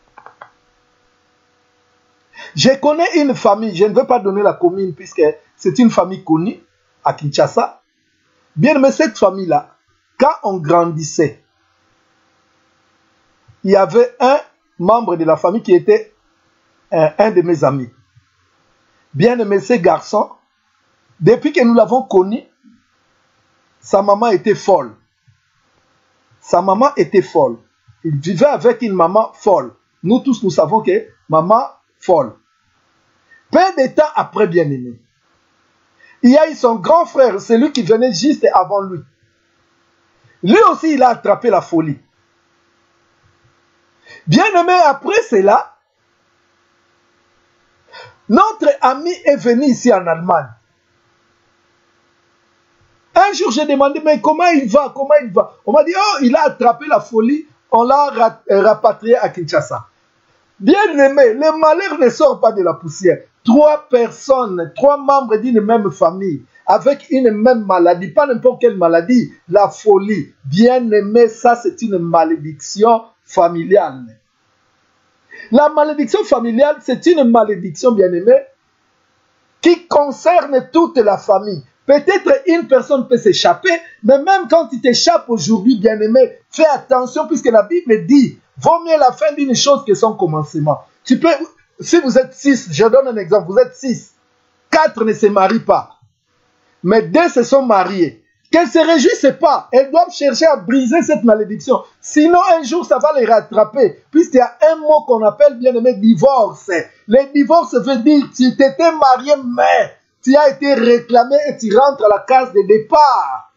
Je connais une famille, je ne veux pas donner la commune puisque c'est une famille connue à Kinshasa. Bien-aimé, cette famille-là, quand on grandissait, il y avait un membre de la famille qui était un de mes amis. Bien-aimé, ce garçon, depuis que nous l'avons connu, sa maman était folle. Sa maman était folle. Il vivait avec une maman folle. Nous tous, nous savons que maman folle. Peu de temps après, bien-aimé, il y a eu son grand frère, celui qui venait juste avant lui. Lui aussi, il a attrapé la folie. Bien-aimé, après cela, notre ami est venu ici en Allemagne. Un jour, j'ai demandé, mais comment il va? Comment il va? On m'a dit, oh, il a attrapé la folie, on l'a rapatrié à Kinshasa. Bien-aimé, le malheur ne sort pas de la poussière. 3 personnes, 3 membres d'une même famille, avec une même maladie, pas n'importe quelle maladie, la folie. Bien-aimé, ça c'est une malédiction familiale. La malédiction familiale, c'est une malédiction, bien-aimé, qui concerne toute la famille. Peut-être une personne peut s'échapper, mais même quand tu t'échappes aujourd'hui, bien-aimé, fais attention puisque la Bible dit, vaut mieux la fin d'une chose que son commencement. Tu peux, si vous êtes 6, je donne un exemple, vous êtes 6, 4 ne se marient pas, mais 2 se sont mariés. Qu'elles ne se réjouissent pas, elles doivent chercher à briser cette malédiction. Sinon, un jour, ça va les rattraper, puisqu'il y a un mot qu'on appelle, bien-aimé, divorce. Le divorce veut dire, tu t'étais marié, mais tu as été réclamé et tu rentres à la case de départ.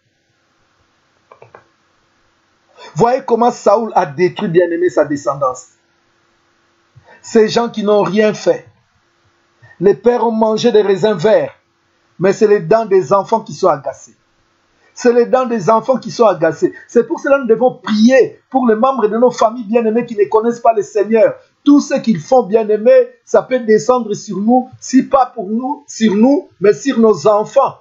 Voyez comment Saoul a détruit, bien-aimé, sa descendance. Ces gens qui n'ont rien fait. Les pères ont mangé des raisins verts, mais c'est les dents des enfants qui sont agacées. C'est les dents des enfants qui sont agacées. C'est pour cela que nous devons prier pour les membres de nos familles bien-aimées qui ne connaissent pas le Seigneur. Tout ce qu'ils font bien-aimés, ça peut descendre sur nous, si pas pour nous, sur nous, mais sur nos enfants.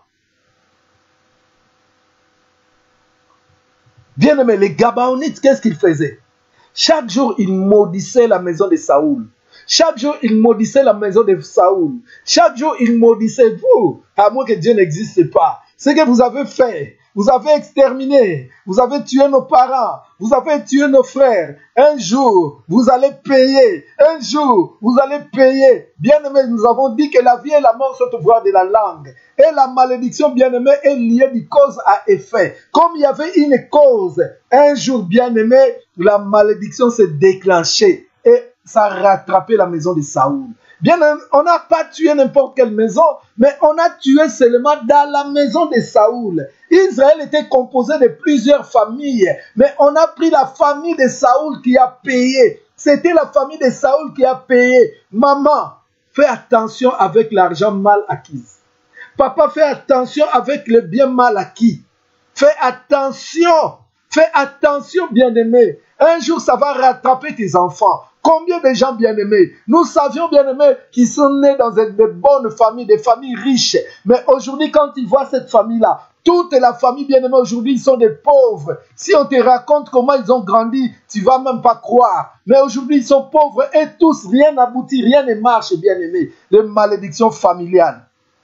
Bien-aimés, les Gabaonites, qu'est-ce qu'ils faisaient? Chaque jour, ils maudissaient la maison de Saoul. Chaque jour, ils maudissaient la maison de Saoul. Chaque jour, ils maudissaient vous, à moins que Dieu n'existe pas. Ce que vous avez fait, vous avez exterminé, vous avez tué nos parents, vous avez tué nos frères. Un jour, vous allez payer. Un jour, vous allez payer. Bien-aimés, nous avons dit que la vie et la mort sont au pouvoir de la langue. Et la malédiction, bien-aimé, est liée de cause à effet. Comme il y avait une cause, un jour, bien-aimé, la malédiction s'est déclenchée. Et ça a rattrapé la maison de Saoul. Bien, on n'a pas tué n'importe quelle maison, mais on a tué seulement dans la maison de Saoul. Israël était composé de plusieurs familles, mais on a pris la famille de Saoul qui a payé. C'était la famille de Saoul qui a payé. Maman, fais attention avec l'argent mal acquis. Papa, fais attention avec le bien mal acquis. Fais attention, bien-aimé. Un jour, ça va rattraper tes enfants. Combien de gens bien-aimés? Nous savions bien-aimés qui sont nés dans de bonnes familles, des familles riches. Mais aujourd'hui, quand ils voient cette famille-là, toute la famille bien-aimée aujourd'hui, ils sont des pauvres. Si on te raconte comment ils ont grandi, tu ne vas même pas croire. Mais aujourd'hui, ils sont pauvres et tous, rien n'aboutit, rien ne marche, bien-aimés. Les malédictions familiales.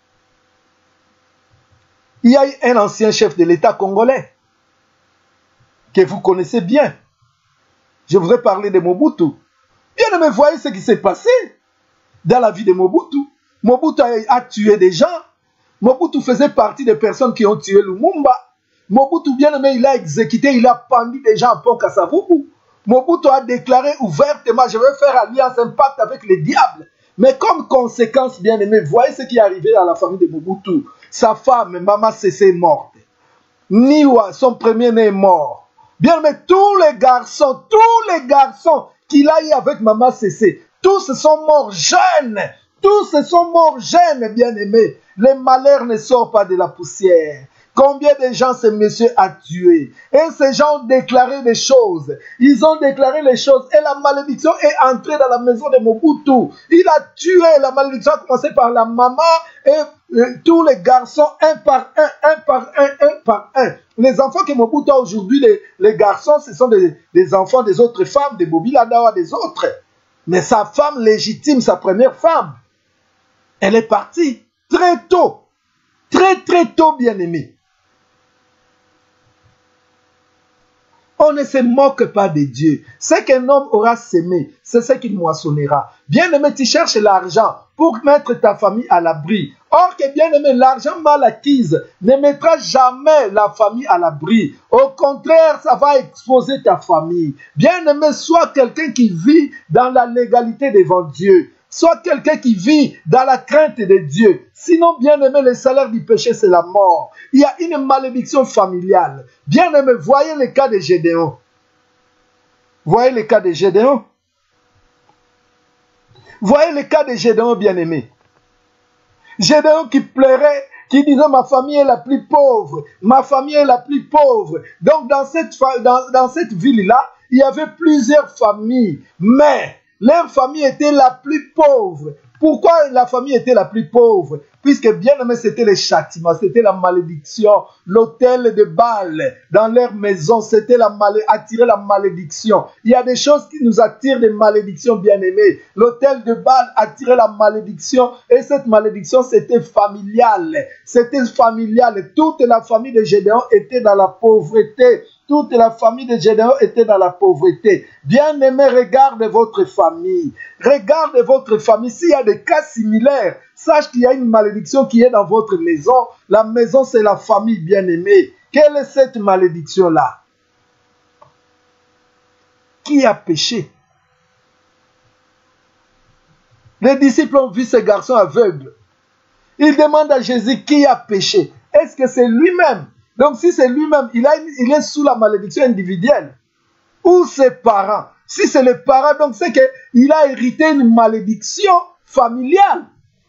Il y a eu un ancien chef de l'État congolais que vous connaissez bien. Je voudrais parler de Mobutu. Bien aimé, voyez ce qui s'est passé dans la vie de Mobutu. Mobutu a tué des gens. Mobutu faisait partie des personnes qui ont tué Lumumba. Mobutu, bien aimé, il a exécuté, il a pendu des gens à Pont Kasavubu. Mobutu a déclaré ouvertement, je vais faire alliance, un pacte avec le diable. Mais comme conséquence, bien aimé, voyez ce qui est arrivé à la famille de Mobutu. Sa femme, Mama Sese, est morte. Niwa, son premier-né, est mort. Bien aimé, tous les garçons qu'il a eu avec Maman Cessé, tous sont morts jeunes. Tous sont morts jeunes, bien-aimés. Les malheurs ne sortent pas de la poussière. Combien de gens ce monsieur a tué? Et ces gens ont déclaré des choses. Ils ont déclaré les choses. Et la malédiction est entrée dans la maison de Mobutu. Il a tué. La malédiction a commencé par la maman et tous les garçons, un par un. Les enfants que Mobutu a aujourd'hui, les garçons, ce sont des enfants des autres femmes, des Bobi Ladawa, des autres. Mais sa femme légitime, sa première femme, elle est partie très tôt. Très tôt, bien-aimé. On ne se moque pas de Dieu. Ce qu'un homme aura sémé, c'est ce qu'il moissonnera. Bien-aimé, tu cherches l'argent pour mettre ta famille à l'abri. Or que, bien-aimé, l'argent mal acquis ne mettra jamais la famille à l'abri. Au contraire, ça va exposer ta famille. Bien-aimé, sois quelqu'un qui vit dans la légalité devant Dieu. Sois quelqu'un qui vit dans la crainte de Dieu. Sinon, bien-aimé, le salaire du péché, c'est la mort. Il y a une malédiction familiale. Bien-aimé, voyez le cas de Gédéon. Voyez le cas de Gédéon. Voyez le cas de Gédéon, bien-aimé. Gédéon qui pleurait, qui disait ma famille est la plus pauvre, ma famille est la plus pauvre. Donc dans cette ville-là, il y avait plusieurs familles, mais leur famille était la plus pauvre. Pourquoi la famille était la plus pauvre? Puisque bien aimé, c'était le châtiment, c'était la malédiction, l'autel de Baal dans leur maison, c'était attirer la malédiction. Il y a des choses qui nous attirent des malédictions, bien aimés. L'autel de Baal attirait la malédiction et cette malédiction c'était familiale. C'était familial. Toute la famille de Gédéon était dans la pauvreté. Toute la famille de Gédéon était dans la pauvreté. Bien-aimé, regardez votre famille. Regardez votre famille. S'il y a des cas similaires, sache qu'il y a une malédiction qui est dans votre maison. La maison, c'est la famille, bien-aimée. Quelle est cette malédiction-là? Qui a péché? Les disciples ont vu ce garçon aveugle. Ils demandent à Jésus qui a péché. Est-ce que c'est lui-même? Donc si c'est lui-même, il est sous la malédiction individuelle. Ou ses parents. Si c'est les parents, donc c'est qu'il a hérité une malédiction familiale.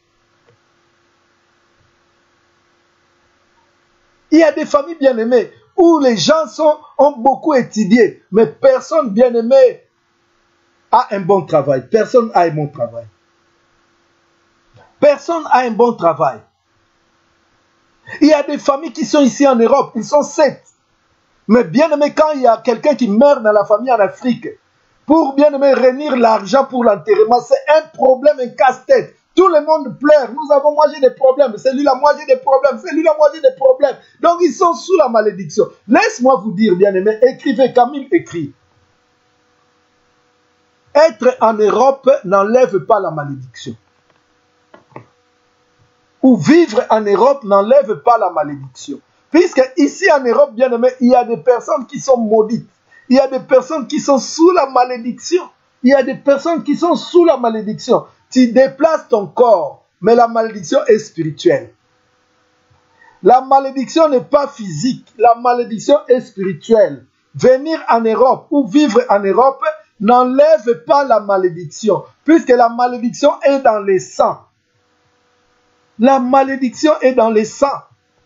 Il y a des familles bien-aimées où les gens ont beaucoup étudié, mais personne bien-aimé a un bon travail. Personne n'a un bon travail. Personne n'a un bon travail. Il y a des familles qui sont ici en Europe, ils sont 7. Mais bien aimé, quand il y a quelqu'un qui meurt dans la famille en Afrique, pour bien aimé réunir l'argent pour l'enterrement, c'est un problème, un casse-tête. Tout le monde pleure, nous avons mangé des problèmes, c'est lui la moitié des problèmes, c'est lui la moitié des problèmes. Donc ils sont sous la malédiction. Laisse-moi vous dire, bien aimé, écrivez, Camille écrit. Être en Europe n'enlève pas la malédiction. Ou vivre en Europe n'enlève pas la malédiction. Puisque ici en Europe, bien aimé, il y a des personnes qui sont maudites. Il y a des personnes qui sont sous la malédiction. Il y a des personnes qui sont sous la malédiction. Tu déplaces ton corps, mais la malédiction est spirituelle. La malédiction n'est pas physique, la malédiction est spirituelle. Venir en Europe ou vivre en Europe n'enlève pas la malédiction, puisque la malédiction est dans les sangs. La malédiction est dans les sangs.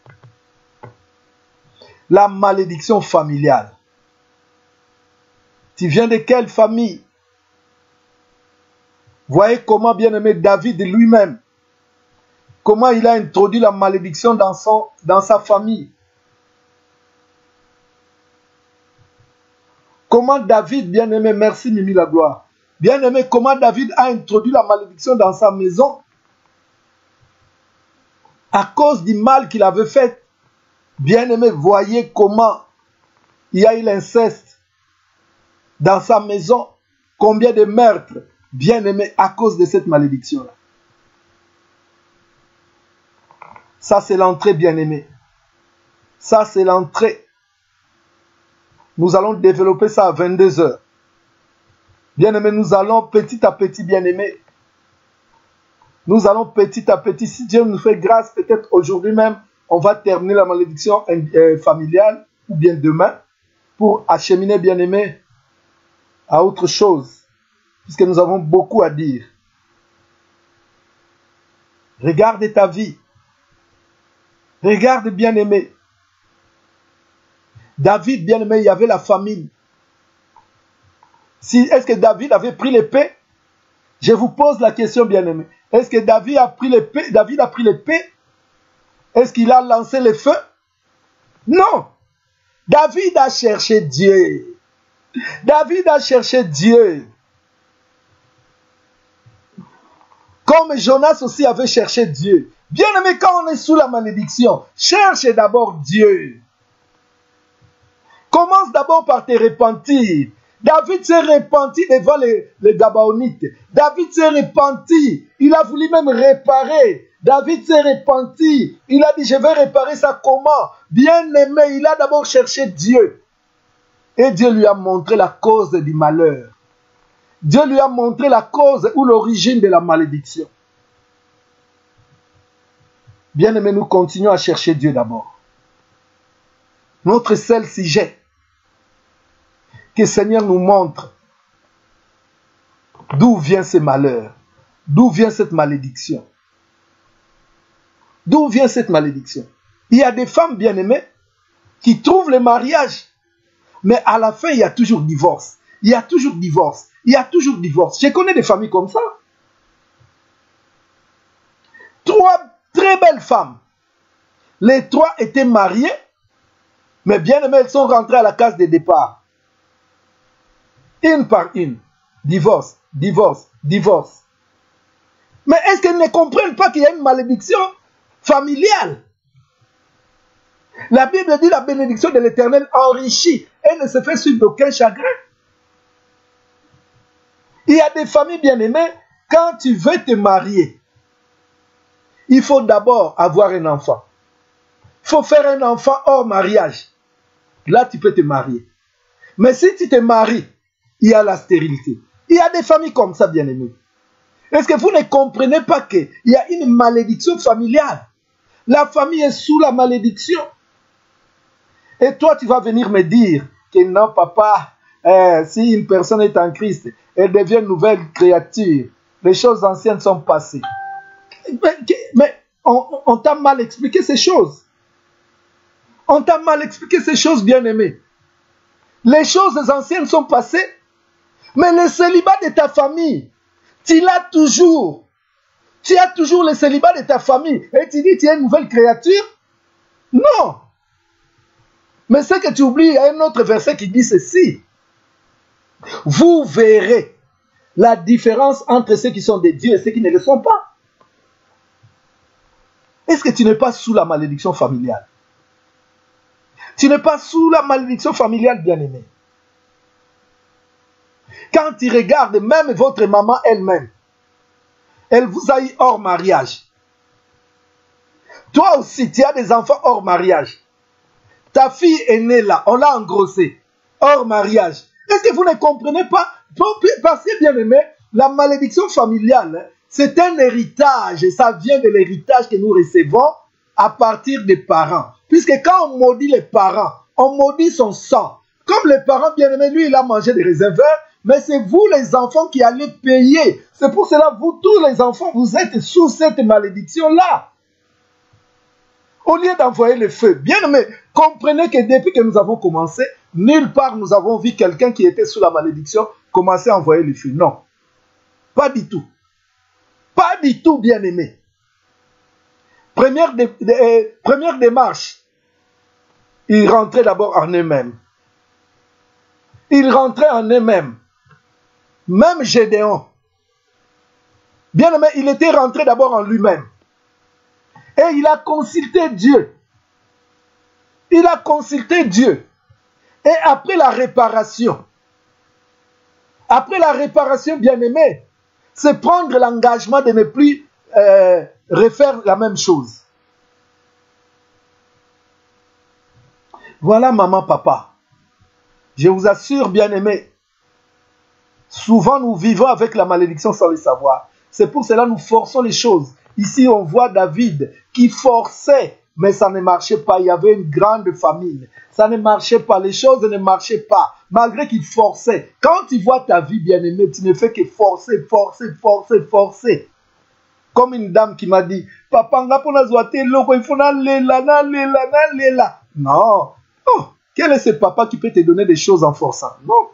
La malédiction familiale. Tu viens de quelle famille? Voyez comment, bien-aimé, David lui-même, comment il a introduit la malédiction dans sa famille. Comment David, bien-aimé, merci Mimi la gloire, bien-aimé, comment David a introduit la malédiction dans sa maison à cause du mal qu'il avait fait. Bien-aimé, voyez comment il y a eu l'inceste dans sa maison, combien de meurtres, bien-aimé, à cause de cette malédiction-là. Ça, c'est l'entrée, bien-aimé. Ça, c'est l'entrée. Nous allons développer ça à 22 h. Bien-aimé, nous allons petit à petit, bien-aimé. Nous allons petit à petit, si Dieu nous fait grâce, peut-être aujourd'hui même, on va terminer la malédiction familiale, ou bien demain, pour acheminer, bien-aimé, à autre chose. Puisque nous avons beaucoup à dire. Regarde ta vie. Regarde, bien-aimé. David, bien-aimé, il y avait la famine. Est-ce que David avait pris l'épée? Je vous pose la question, bien-aimé. Est-ce que David a pris l'épée? David a pris l'épée? Est-ce qu'il a lancé le feu? Non. David a cherché Dieu. David a cherché Dieu. Comme Jonas aussi avait cherché Dieu. Bien-aimé, quand on est sous la malédiction, cherche d'abord Dieu. Commence d'abord par te repentir. David s'est repenti devant les Gabaonites. David s'est repenti. Il a voulu même réparer. David s'est repenti. Il a dit, je vais réparer ça comment? Bien-aimé, il a d'abord cherché Dieu. Et Dieu lui a montré la cause du malheur. Dieu lui a montré la cause ou l'origine de la malédiction. Bien-aimés, nous continuons à chercher Dieu d'abord. Notre seul sujet, que le Seigneur nous montre d'où vient ce malheur, d'où vient cette malédiction. D'où vient cette malédiction? Il y a des femmes bien-aimées qui trouvent le mariage, mais à la fin, il y a toujours divorce. Il y a toujours divorce. Il y a toujours divorce. Je connais des familles comme ça. 3 très belles femmes. Les 3 étaient mariées, mais bien-aimées, elles sont rentrées à la case de départ. Une par une. Divorce, divorce, divorce. Mais est-ce qu'elles ne comprennent pas qu'il y a une malédiction familiale? La Bible dit la bénédiction de l'Éternel enrichit et ne se fait suivre d'aucun chagrin. Il y a des familles bien-aimées, quand tu veux te marier, il faut d'abord avoir un enfant. Il faut faire un enfant hors mariage. Là, tu peux te marier. Mais si tu te maries, il y a la stérilité. Il y a des familles comme ça, bien-aimés. Est-ce que vous ne comprenez pas qu'il y a une malédiction familiale? La famille est sous la malédiction. Et toi, tu vas venir me dire que non, papa, si une personne est en Christ, elle devient une nouvelle créature. Les choses anciennes sont passées. Mais on t'a mal expliqué ces choses. On t'a mal expliqué ces choses, bien-aimés. Les choses anciennes sont passées, mais le célibat de ta famille, tu l'as toujours. Tu as toujours le célibat de ta famille. Et tu dis, tu es une nouvelle créature? Non. Mais ce que tu oublies, il y a un autre verset qui dit ceci. Vous verrez la différence entre ceux qui sont des dieux et ceux qui ne le sont pas. Est-ce que tu n'es pas sous la malédiction familiale? Tu n'es pas sous la malédiction familiale, bien-aimé. Quand tu regardes, même votre maman elle-même, elle vous a eu hors mariage. Toi aussi, tu as des enfants hors mariage. Ta fille est née là, on l'a engrossée, hors mariage. Est-ce que vous ne comprenez pas? Parce que, bien aimé, la malédiction familiale, c'est un héritage, et ça vient de l'héritage que nous recevons à partir des parents. Puisque quand on maudit les parents, on maudit son sang. Comme les parents, bien aimés, lui, il a mangé des raisins verts, mais c'est vous les enfants qui allez payer. C'est pour cela, vous tous les enfants, vous êtes sous cette malédiction-là. Au lieu d'envoyer le feu, bien aimé, comprenez que depuis que nous avons commencé, nulle part nous avons vu quelqu'un qui était sous la malédiction commencer à envoyer le feu. Non. Pas du tout. Pas du tout, bien aimé. Première démarche, ils rentraient d'abord en eux-mêmes. Ils rentraient en eux-mêmes. Même Gédéon. Bien aimé, il était rentré d'abord en lui-même. Et il a consulté Dieu. Il a consulté Dieu. Et après la réparation, bien aimé, c'est prendre l'engagement de ne plus refaire la même chose. Voilà, maman, papa. Je vous assure, bien aimé, souvent nous vivons avec la malédiction sans le savoir. C'est pour cela que nous forçons les choses. Ici, on voit David qui forçait, mais ça ne marchait pas. Il y avait une grande famine. Ça ne marchait pas. Les choses ne marchaient pas. Malgré qu'il forçait. Quand tu vois ta vie, bien-aimée, tu ne fais que forcer, forcer, forcer, forcer. Comme une dame qui m'a dit, papa, il faut lela. Non. Oh, quel est ce papa qui peut te donner des choses en forçant? Non.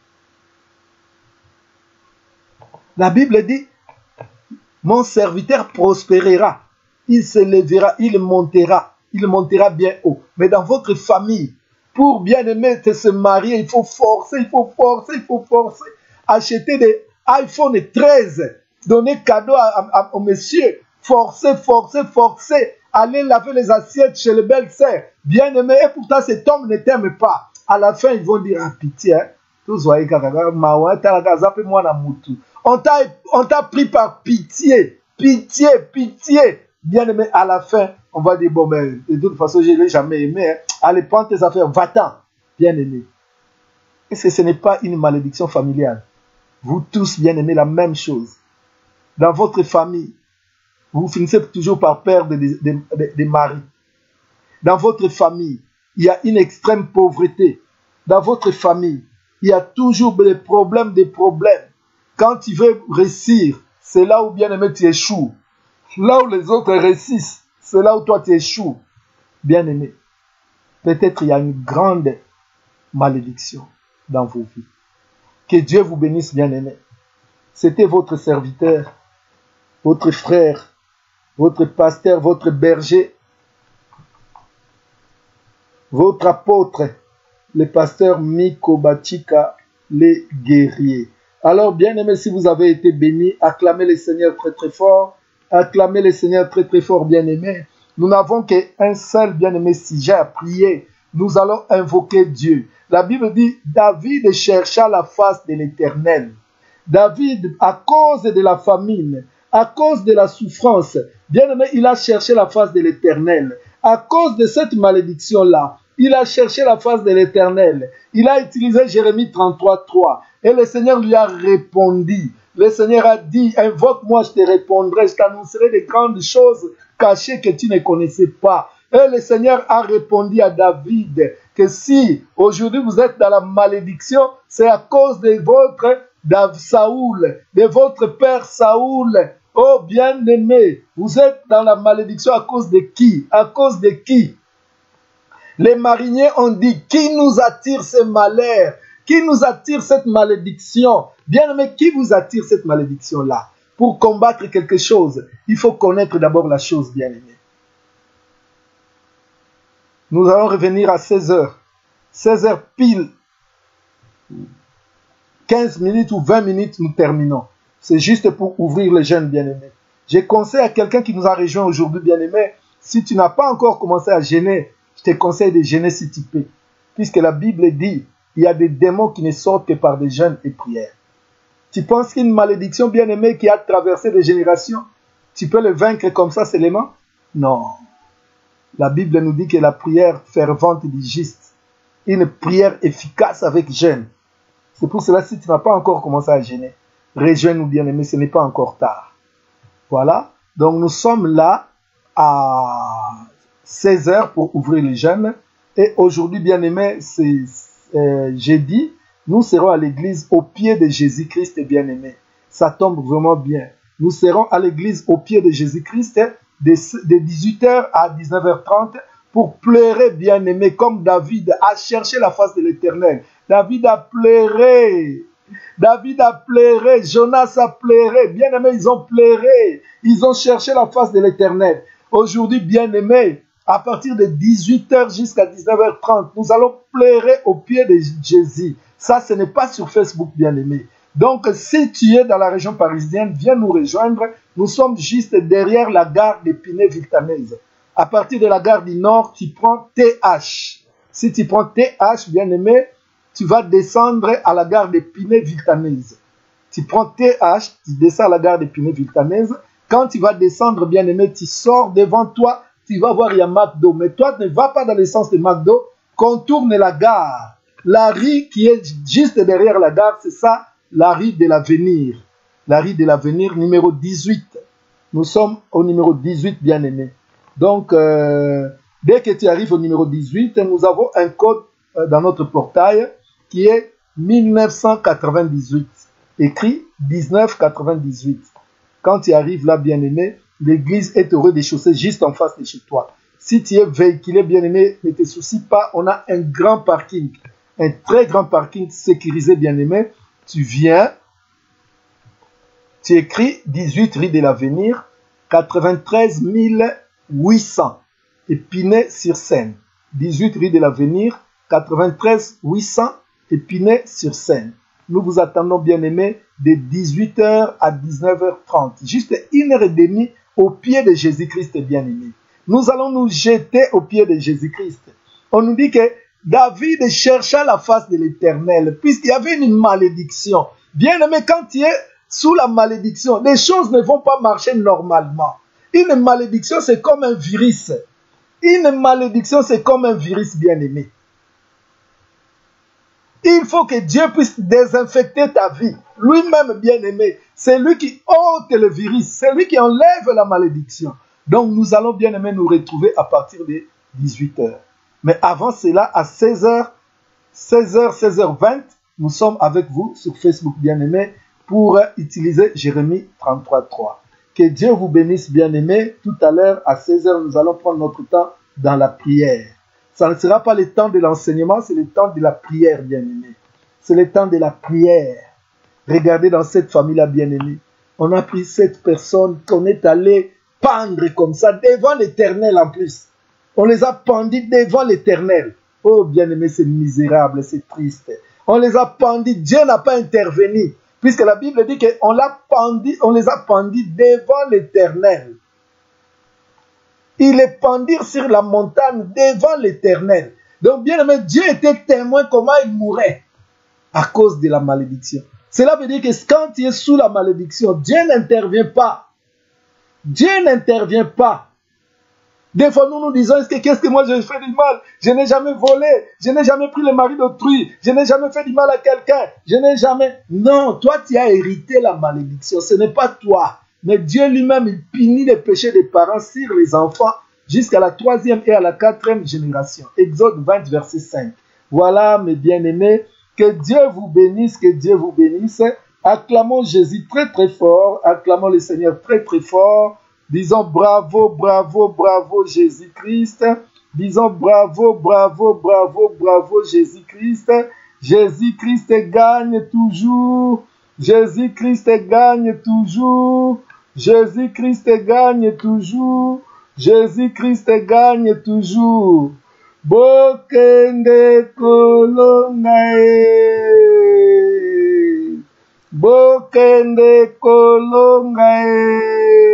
La Bible dit, mon serviteur prospérera, il se lèvera, il montera bien haut. Mais dans votre famille, pour bien aimer se marier, il faut forcer, il faut forcer, il faut forcer. Acheter des iPhone 13, donner cadeau au monsieur, forcer, forcer, forcer. Aller laver les assiettes chez les belles-sœurs. Bien aimé, et pourtant cet homme ne t'aime pas. À la fin, ils vont dire, ah, pitié, hein. On t'a pris par pitié, pitié, pitié. Bien aimé, à la fin, on va dire, bon, ben, de toute façon, je ne l'ai jamais aimé. Hein. Allez, prends tes affaires, va-t'en. Bien aimé. Est-ce que ce n'est pas une malédiction familiale? Vous tous, bien-aimés, la même chose. Dans votre famille, vous finissez toujours par perdre des maris. Dans votre famille, il y a une extrême pauvreté. Dans votre famille, il y a toujours des problèmes. Quand tu veux réussir, c'est là où, bien-aimé, tu échoues. Là où les autres réussissent, c'est là où toi tu échoues. Bien-aimé, peut-être il y a une grande malédiction dans vos vies. Que Dieu vous bénisse, bien-aimé. C'était votre serviteur, votre frère, votre pasteur, votre berger, votre apôtre, le pasteur Miko Bachika, les guerriers. Alors, bien-aimés, si vous avez été bénis, acclamez le Seigneur très très fort. Acclamez le Seigneur très très fort, bien-aimés. Nous n'avons qu'un seul, bien-aimé, sujet à prier. Nous allons invoquer Dieu. La Bible dit, David chercha la face de l'Éternel. David, à cause de la famine, à cause de la souffrance, bien-aimé, il a cherché la face de l'Éternel. À cause de cette malédiction-là, il a cherché la face de l'Éternel. Il a utilisé Jérémie 33:3. Et le Seigneur lui a répondu. Le Seigneur a dit, invoque-moi, je te répondrai, je t'annoncerai des grandes choses cachées que tu ne connaissais pas. Et le Seigneur a répondu à David que si aujourd'hui vous êtes dans la malédiction, c'est à cause de votre Saoul, de votre père Saoul. Oh bien-aimé, vous êtes dans la malédiction à cause de qui? À cause de qui? Les mariniers ont dit, qui nous attire ce malheur? Qui nous attire cette malédiction? Bien-aimé, qui vous attire cette malédiction-là? Pour combattre quelque chose, il faut connaître d'abord la chose, bien-aimé. Nous allons revenir à 16h. 16h pile. 15 minutes ou 20 minutes, nous terminons. C'est juste pour ouvrir les jeunes, bien-aimés. Je conseille à quelqu'un qui nous a rejoint aujourd'hui, bien-aimé, si tu n'as pas encore commencé à jeûner, je te conseille de jeûner si tu peux. Puisque la Bible dit, il y a des démons qui ne sortent que par des jeûnes et prières. Tu penses qu'une malédiction, bien-aimée, qui a traversé des générations, tu peux le vaincre comme ça seulement? Non. La Bible nous dit que la prière fervente du juste, une prière efficace avec jeûne. C'est pour cela, si tu n'as pas encore commencé à jeûner, rejoins-nous, bien-aimés, ce n'est pas encore tard. Voilà. Donc, nous sommes là à 16h pour ouvrir les jeûnes. Et aujourd'hui, bien-aimés, c'est jeudi. Nous serons à l'église au pied de Jésus-Christ, bien-aimé. Ça tombe vraiment bien. Nous serons à l'église au pied de Jésus-Christ de 18h à 19h30 pour pleurer, bien-aimé, comme David a cherché la face de l'Éternel. David a pleuré. David a pleuré. Jonas a pleuré. Bien-aimé, ils ont pleuré. Ils ont cherché la face de l'Éternel. Aujourd'hui, bien-aimé, à partir de 18h jusqu'à 19h30, nous allons pleurer au pied de Jésus. Ça, ce n'est pas sur Facebook, bien-aimé. Donc, si tu es dans la région parisienne, viens nous rejoindre. Nous sommes juste derrière la gare d'Épinay-Villetaneuse. À partir de la gare du Nord, tu prends TH. Si tu prends TH, bien-aimé, tu vas descendre à la gare d'Épinay-Villetaneuse. Tu prends TH, tu descends à la gare d'Épinay-Villetaneuse. Quand tu vas descendre, bien-aimé, tu sors devant toi, tu vas voir, il y a McDo. Mais toi, ne vas pas dans le sens de McDo, contourne la gare. La rue qui est juste derrière la gare, c'est ça, la rue de l'Avenir. La rue de l'Avenir, numéro 18. Nous sommes au numéro 18, bien-aimé. Donc, dès que tu arrives au numéro 18, nous avons un code dans notre portail qui est 1998. Écrit 1998. Quand tu arrives là, bien-aimé, l'église est au rez-de-chaussée juste en face de chez toi. Si tu es véhiculé, bien-aimé, ne te soucie pas, on a un grand parking. Un très grand parking sécurisé, bien-aimé. Tu viens, tu écris 18 rue de l'Avenir, 93 800, Épinay-sur-Seine. 18 rue de l'Avenir, 93 800, Épinay-sur-Seine. Nous vous attendons, bien-aimés, de 18h à 19h30. Juste 1h30 au pied de Jésus-Christ, bien-aimé. Nous allons nous jeter au pied de Jésus-Christ. On nous dit que David chercha la face de l'Éternel, puisqu'il y avait une malédiction. Bien-aimé, quand tu es sous la malédiction, les choses ne vont pas marcher normalement. Une malédiction, c'est comme un virus. Une malédiction, c'est comme un virus, bien-aimé. Il faut que Dieu puisse désinfecter ta vie. Lui-même, bien-aimé, c'est lui qui ôte le virus, c'est lui qui enlève la malédiction. Donc, nous allons, bien-aimé, nous retrouver à partir de 18h. Mais avant cela, à 16h, 16h20, nous sommes avec vous sur Facebook, bien-aimé, pour utiliser Jérémie 33.3. Que Dieu vous bénisse, bien-aimé. Tout à l'heure, à 16h, nous allons prendre notre temps dans la prière. Ça ne sera pas le temps de l'enseignement, c'est le temps de la prière, bien-aimé. C'est le temps de la prière. Regardez dans cette famille-là, bien-aimé. On a pris cette personne qu'on est allé pendre comme ça, devant l'Éternel en plus. On les a pendus devant l'Éternel. Oh, bien-aimé, c'est misérable, c'est triste. On les a pendus, Dieu n'a pas intervenu. Puisque la Bible dit qu'on les a pendus devant l'Éternel. Ils les pendirent sur la montagne devant l'Éternel. Donc, bien aimé, Dieu était témoin comment il mourait à cause de la malédiction. Cela veut dire que quand tu es sous la malédiction, Dieu n'intervient pas. Dieu n'intervient pas. Des fois, nous nous disons, qu'est-ce que moi j'ai fait du mal? Je n'ai jamais volé, je n'ai jamais pris le mari d'autrui, je n'ai jamais fait du mal à quelqu'un, je n'ai jamais... Non, toi tu as hérité la malédiction, ce n'est pas toi. Mais Dieu lui-même, il punit les péchés des parents sur les enfants jusqu'à la 3e et à la 4e génération. Exode 20, verset 5. Voilà, mes bien-aimés, que Dieu vous bénisse, que Dieu vous bénisse. Acclamons Jésus très très fort, acclamons le Seigneur très très fort. Disons bravo, bravo, bravo Jésus-Christ. Disons bravo, bravo, bravo, bravo Jésus-Christ. Jésus-Christ gagne toujours. Jésus-Christ gagne toujours. Jésus-Christ gagne toujours. Jésus-Christ gagne toujours. Bokende kolongae. Bokende kolongae.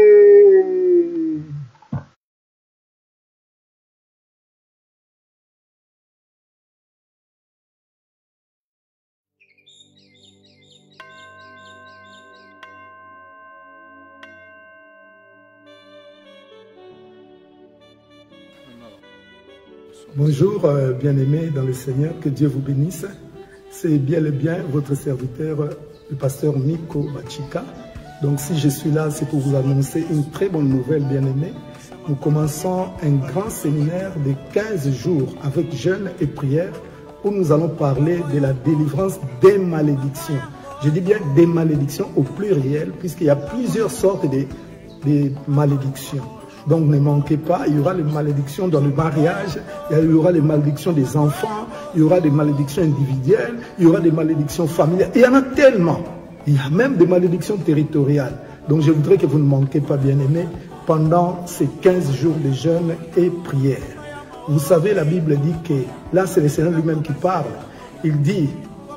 Bonjour, bien-aimés dans le Seigneur, que Dieu vous bénisse. C'est bien le bien votre serviteur, le pasteur Miko Bachika. Donc si je suis là, c'est pour vous annoncer une très bonne nouvelle, bien-aimés. Nous commençons un grand séminaire de 15 jours avec jeûne et prière où nous allons parler de la délivrance des malédictions. Je dis bien des malédictions au pluriel puisqu'il y a plusieurs sortes de malédictions. Donc ne manquez pas, il y aura les malédictions dans le mariage, il y aura les malédictions des enfants, il y aura des malédictions individuelles, il y aura des malédictions familiales. Il y en a tellement. Il y a même des malédictions territoriales. Donc je voudrais que vous ne manquez pas, bien-aimés, pendant ces 15 jours de jeûne et prière. Vous savez, la Bible dit que, là c'est le Seigneur lui-même qui parle, il dit,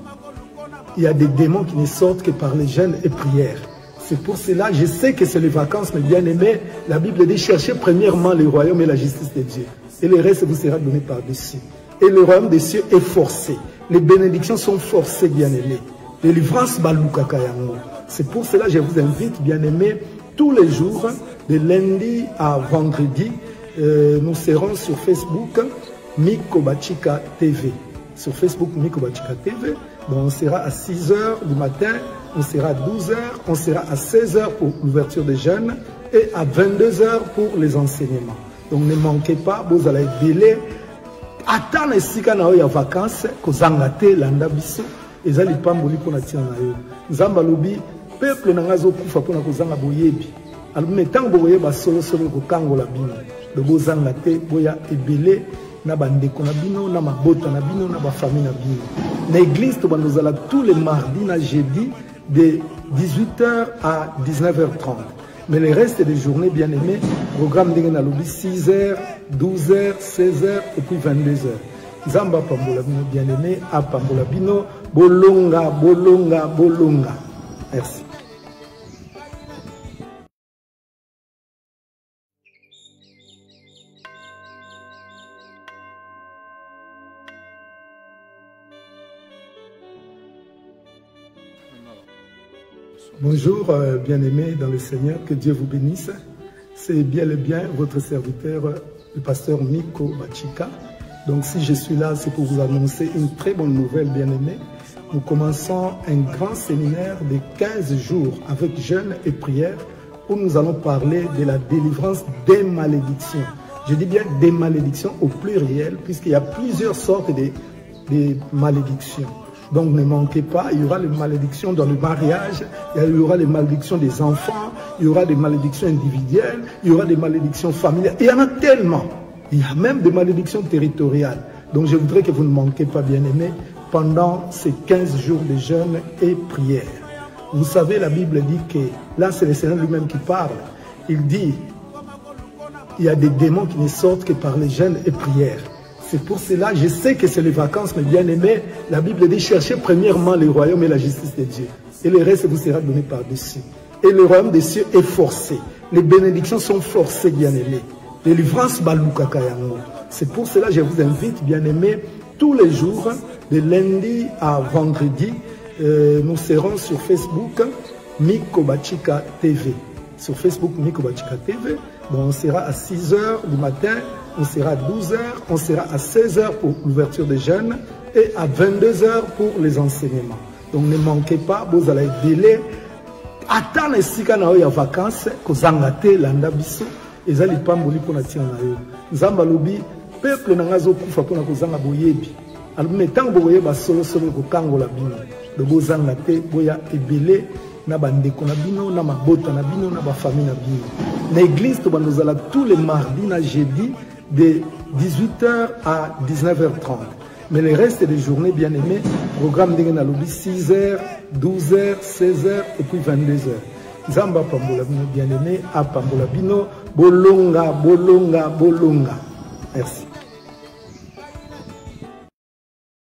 il y a des démons qui ne sortent que par les jeûnes et prières. C'est pour cela, je sais que c'est les vacances, mais bien aimé, la Bible dit cherchez premièrement le royaume et la justice de Dieu. Et le reste vous sera donné par-dessus. Et le royaume des cieux est forcé. Les bénédictions sont forcées, bien aimés. Délivrance balukakayango. C'est pour cela que je vous invite, bien aimés, tous les jours, de lundi à vendredi, nous serons sur Facebook, Miko Bachika TV. Sur Facebook, Miko Bachika TV. Donc on sera à 6h du matin. On sera à 12h, on sera à 16h pour l'ouverture des jeunes et à 22h pour les enseignements. Donc ne manquez pas, vous allez délai. Attends ici quand il y a vacances, que vous avez landa biso, et vous allez pas mourir pour la tienne. Zamba lobi, peuple n'a pas kufa pour la kozanga boyebi. Alors maintenant vous voyez ba solo ko kango la bino. De vous angate boya ebele na bandeko na bino na mabota na bino na ba famille na bino. L'église to bandozala tous les mardis na jeudi de 18h à 19h30. Mais le reste des journées, bien aimés, programme de Nalobi 6h, 12h, 16h et puis 22h. Zamba Pambola Bino, bien aimé, à Pambola Bino, Bolonga, Bolonga, Bolonga. Merci. Bonjour, bien-aimés dans le Seigneur, que Dieu vous bénisse. C'est bien le bien votre serviteur, le pasteur Miko Bachika. Donc si je suis là, c'est pour vous annoncer une très bonne nouvelle, bien-aimés. Nous commençons un grand séminaire de 15 jours avec jeûne et prière où nous allons parler de la délivrance des malédictions. Je dis bien des malédictions au pluriel puisqu'il y a plusieurs sortes de malédictions. Donc ne manquez pas, il y aura les malédictions dans le mariage, il y aura les malédictions des enfants, il y aura des malédictions individuelles, il y aura des malédictions familiales. Il y en a tellement. Il y a même des malédictions territoriales. Donc je voudrais que vous ne manquez pas, bien-aimés, pendant ces 15 jours de jeûne et prière. Vous savez, la Bible dit que, là c'est le Seigneur lui-même qui parle, il dit, il y a des démons qui ne sortent que par les jeûnes et prières. C'est pour cela, je sais que c'est les vacances, mais bien aimé, la Bible dit, cherchez premièrement le royaume et la justice de Dieu. Et le reste vous sera donné par-dessus. Et le royaume des cieux est forcé. Les bénédictions sont forcées, bien aimés. Délivrance baluka kayango. C'est pour cela que je vous invite, bien aimés, tous les jours, de lundi à vendredi, nous serons sur Facebook, Miko Bachika TV. Sur Facebook, Miko Bachika TV. Donc on sera à 6 h du matin, on sera à 12 h, on sera à 16 h pour l'ouverture des jeunes et à 22 h pour les enseignements. Donc ne manquez pas, vous allez délai. Attends les sika na ya vacances, kozangate landa biso, ezali pamboli pona tia na yo. Nzamba lobi peuple na ngazo kufa pona kozanga boyebi. Alors metango boyeba solo ko kangola bino. De bozanga te boya ebele na bandeko na bino na mabota na bino na ba famille na bino. L'église to banozala tous les mardis na jeudi de 18 h à 19 h 30. Mais le reste des journées, bien aimés, programme de Nalobi 6 h, 12 h, 16 h et puis 22 h. Zamba Pambola Bino, bien aimé, à Pambola Bino, Bolonga, Bolonga, Bolonga. Merci.